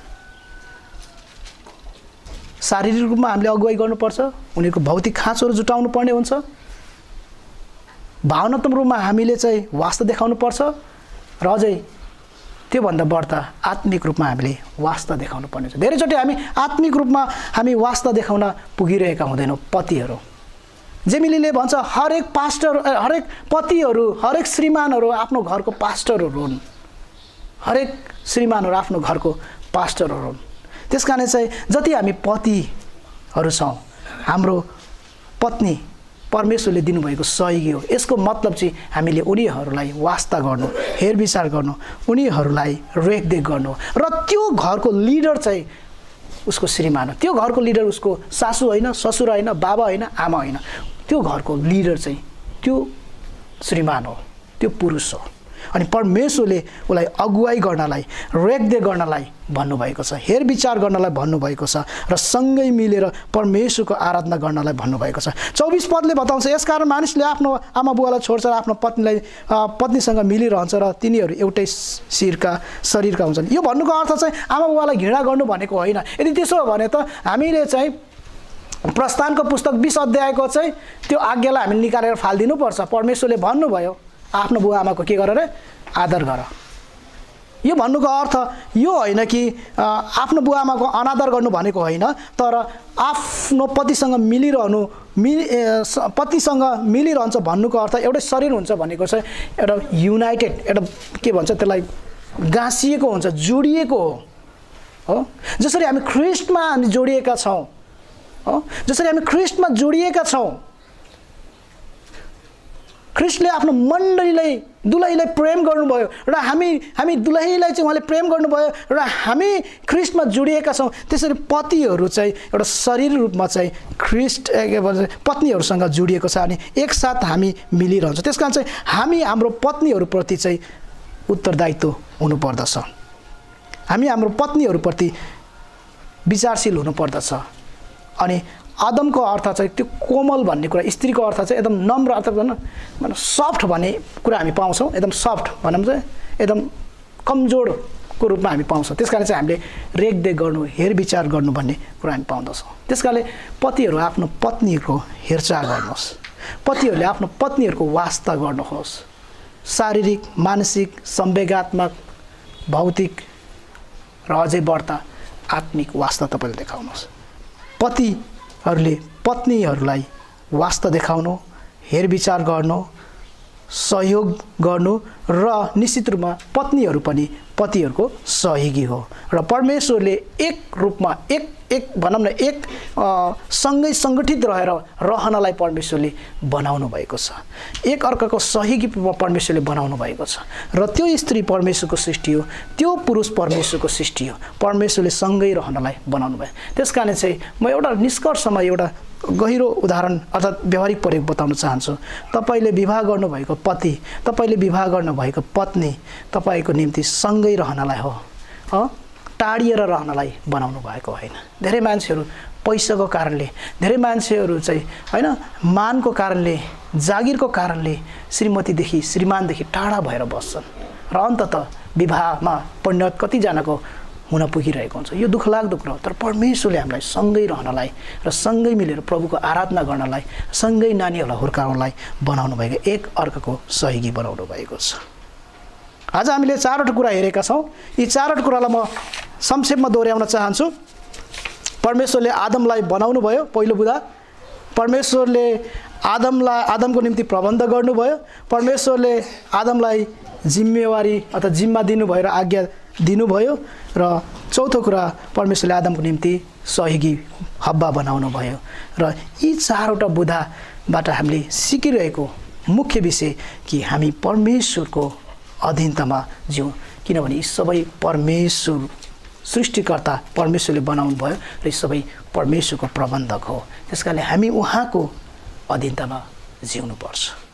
शारीरिक रूपमा हामीले अगुवाई गर्नुपर्छ, उनीहरूको भौतिक खाँचोहरू जुटाउनु पर्ने हुन्छ। भावनात्मक रूपमा हामीले चाहिँ वास्ता देखाउनु पर्छ र अझै त्योभन्दा बढ्ता आत्मिक रूपमा हामीले वास्ता देखाउनु पर्ने छ। धेरैचोटि हामी आत्मिक रूपमा हामी वास्ता देखाउन पुगिरहेका हुँदैनौँ। पतिहरू, जेमिलीले भन्छ हरेक पास्टर, हरेक पतिहरू, हरेक श्रीमानहरू आफ्नो घरको पास्टरहरू हुन्। हरेक श्रीमानहरू आफ्नो घरको पास्टरहरू हुन्। त्यस कारण चाहिँ जति हामी पतिहरू छौँ, हाम्रो पत्नी परमेश्वरले दिनुभएको सहयोगी हो। यसको मतलब चाहिँ हामीले उनीहरूलाई वास्ता गर्नु, हेरविचार गर्नु, उनीहरूलाई रेखदेख गर्नु। र त्यो घरको लिडर चाहिँ उसको श्रीमान हो। त्यो घरको लिडर उसको सासू होइन, ससुर होइन, बाबा होइन, आमा होइन। त्यो घरको लिडर चाहिँ त्यो श्रीमान हो, त्यो पुरुष हो। अनि परमेश्वरले उसलाई अगुवाई गर्नलाई, रेखदेख गर्नलाई भन्नुभएको छ, हेरविचार गर्नलाई भन्नुभएको छ र सँगै मिलेर परमेश्वरको आराधना गर्नलाई भन्नुभएको छ। 24 पदले बताउँछ यसकारण मानिसले आफ्नो आमा बुवालाई छोड्छ र आफ्नो पत्नीसँग मिलिरहन्छ र तिनीहरू एउटै शरीरका हुन्छन्। यो भन्नुको अर्थ चाहिँ आमा बुवालाई घृणा गर्नु भनेको होइन। यदि त्यसो हो भने त हामीले चाहिँ प्रस्थानको पुस्तक 20 अध्यायको चाहिँ त्यो आज्ञालाई हामीले निकालेर फालिदिनुपर्छ। परमेश्वरले भन्नुभयो आफ्नो बुवा आमाको के गर रे, आदर गर। यो भन्नुको अर्थ यो होइन कि आफ्नो बुवा आमाको अनादर गर्नु भनेको होइन, तर आफ्नो पतिसँग मिलिरहनु, पतिसँग मिलिरहन्छ भन्नुको अर्थ एउटै शरीर हुन्छ भनेको चाहिँ एउटा युनाइटेड, एउटा के भन्छ त्यसलाई, गाँसिएको हुन्छ, जोडिएको हो। जसरी हामी ख्रिस्टमा हामी जोडिएका छौँ, जसरी हामी ख्रिस्टमा जोडिएका छौँ, ख्रिस्टले आफ्नो मण्डलीलाई, दुलहीलाई प्रेम गर्नुभयो र हामी दुलहीलाई चाहिँ उहाँले प्रेम गर्नुभयो र हामी ख्रिस्टमा जोडिएका छौँ। त्यसरी पतिहरू चाहिँ एउटा शरीर रूपमा चाहिँ ख्रिस्ट के भन्छ पत्नीहरूसँग जोडिएको छ अनि एकसाथ हामी मिलिरहन्छ। त्यस कारण चाहिँ हामी हाम्रो पत्नीहरूप्रति चाहिँ उत्तरदायित्व हुनुपर्दछ। हामी हाम्रो पत्नीहरूप्रति विचारशील हुनुपर्दछ। अनि आदमको अर्थ चाहिँ त्यो कोमल भन्ने कुरा, स्त्रीको अर्थ चाहिँ एकदम नम्र, अर्थात् मतलब सफ्ट भन्ने कुरा हामी पाउँछौँ। एकदम सफ्ट भनौँ चाहिँ एकदम कमजोरको रूपमा हामी पाउँछौँ। त्यस कारण चाहिँ हामीले रेखदेख गर्नु, हेरविचार गर्नु भन्ने कुरा हामी पाउँदछौँ। त्यस कारणले पतिहरू आफ्नो पत्नीहरूको हेरचाह गर्नुहोस्, पतिहरूले आफ्नो पत्नीहरूको वास्ता गर्नुहोस्। शारीरिक, मानसिक, संवेगात्मक, भौतिक र अझै बढ्ता आत्मिक वास्ता तपाईँले देखाउनुहोस्। पतिहरूले पत्नीहरूलाई वास्ता देखाउनु, हेरविचार गर्नु, सहयोग गर्नु र निश्चित रूपमा पत्नीहरू पनि पतिहरूको सहयोगी हो। र परमेश्वरले एक रूपमा एक भनौँ न एक सँगै सङ्गठित रहेर रहनलाई परमेश्वरले बनाउनु भएको छ। एक अर्काको सहयोगी परमेश्वरले बनाउनु भएको छ र त्यो स्त्री परमेश्वरको सृष्टि हो, त्यो पुरुष परमेश्वरको सृष्टि हो। परमेश्वरले सँगै रहनलाई बनाउनु भयो। त्यस कारण चाहिँ म एउटा निष्कर्षमा एउटा गहिरो उदाहरण अर्थात् व्यवहारिक प्रयोग बताउन चाहन्छु। तपाईँले विवाह गर्नुभएको पति, तपाईँले विवाह गर्नुभएको पत्नी तपाईँको निम्ति सँगै रहनलाई हो, टाढिएर रहनलाई बनाउनु भएको होइन। धेरै मान्छेहरू पैसाको कारणले, धेरै मान्छेहरू चाहिँ होइन मानको कारणले, जागिरको कारणले श्रीमतीदेखि, श्रीमानदेखि टाढा भएर बस्छन् र अन्ततः विवाहमा परिणत कतिजनाको हुन पुगिरहेको हुन्छ। यो दुःखलाग्दो कुरा हो। तर परमेश्वरले हामीलाई सँगै रहनलाई र सँगै मिलेर प्रभुको आराधना गर्नलाई, सँगै नानीहरूलाई हुर्काउनलाई बनाउनु भएको, एक अर्काको सहयोगी बनाउनु भएको छ। आज हामीले 4वटा कुरा हेरेका छौँ। यी 4वटा कुरालाई म संक्षेपमा दोहोऱ्याउन चाहन्छु। परमेश्वरले आदमलाई बनाउनु भयो, पहिलो बुँदा। परमेश्वरले आदमको निम्ति प्रबन्ध गर्नुभयो। परमेश्वरले आदमलाई जिम्मेवारी अथवा जिम्मा दिनुभयो र दिनुभयो र चौथो कुरा परमेश्वरले आदमको निम्ति सहयोगी हब्बा बनाउनु भयो र यी चारवटा बुँदाबाट हामीले सिकिरहेको मुख्य विषय कि हामी परमेश्वरको अधीनतामा जिउँ, किनभने यी सबै परमेश्वर सृष्टिकर्ता परमेश्वरले बनाउनु भयो र यी सबै परमेश्वरको प्रबन्धक हो। त्यसकारणले हामी उहाँको अधीनतामा जिउनुपर्छ।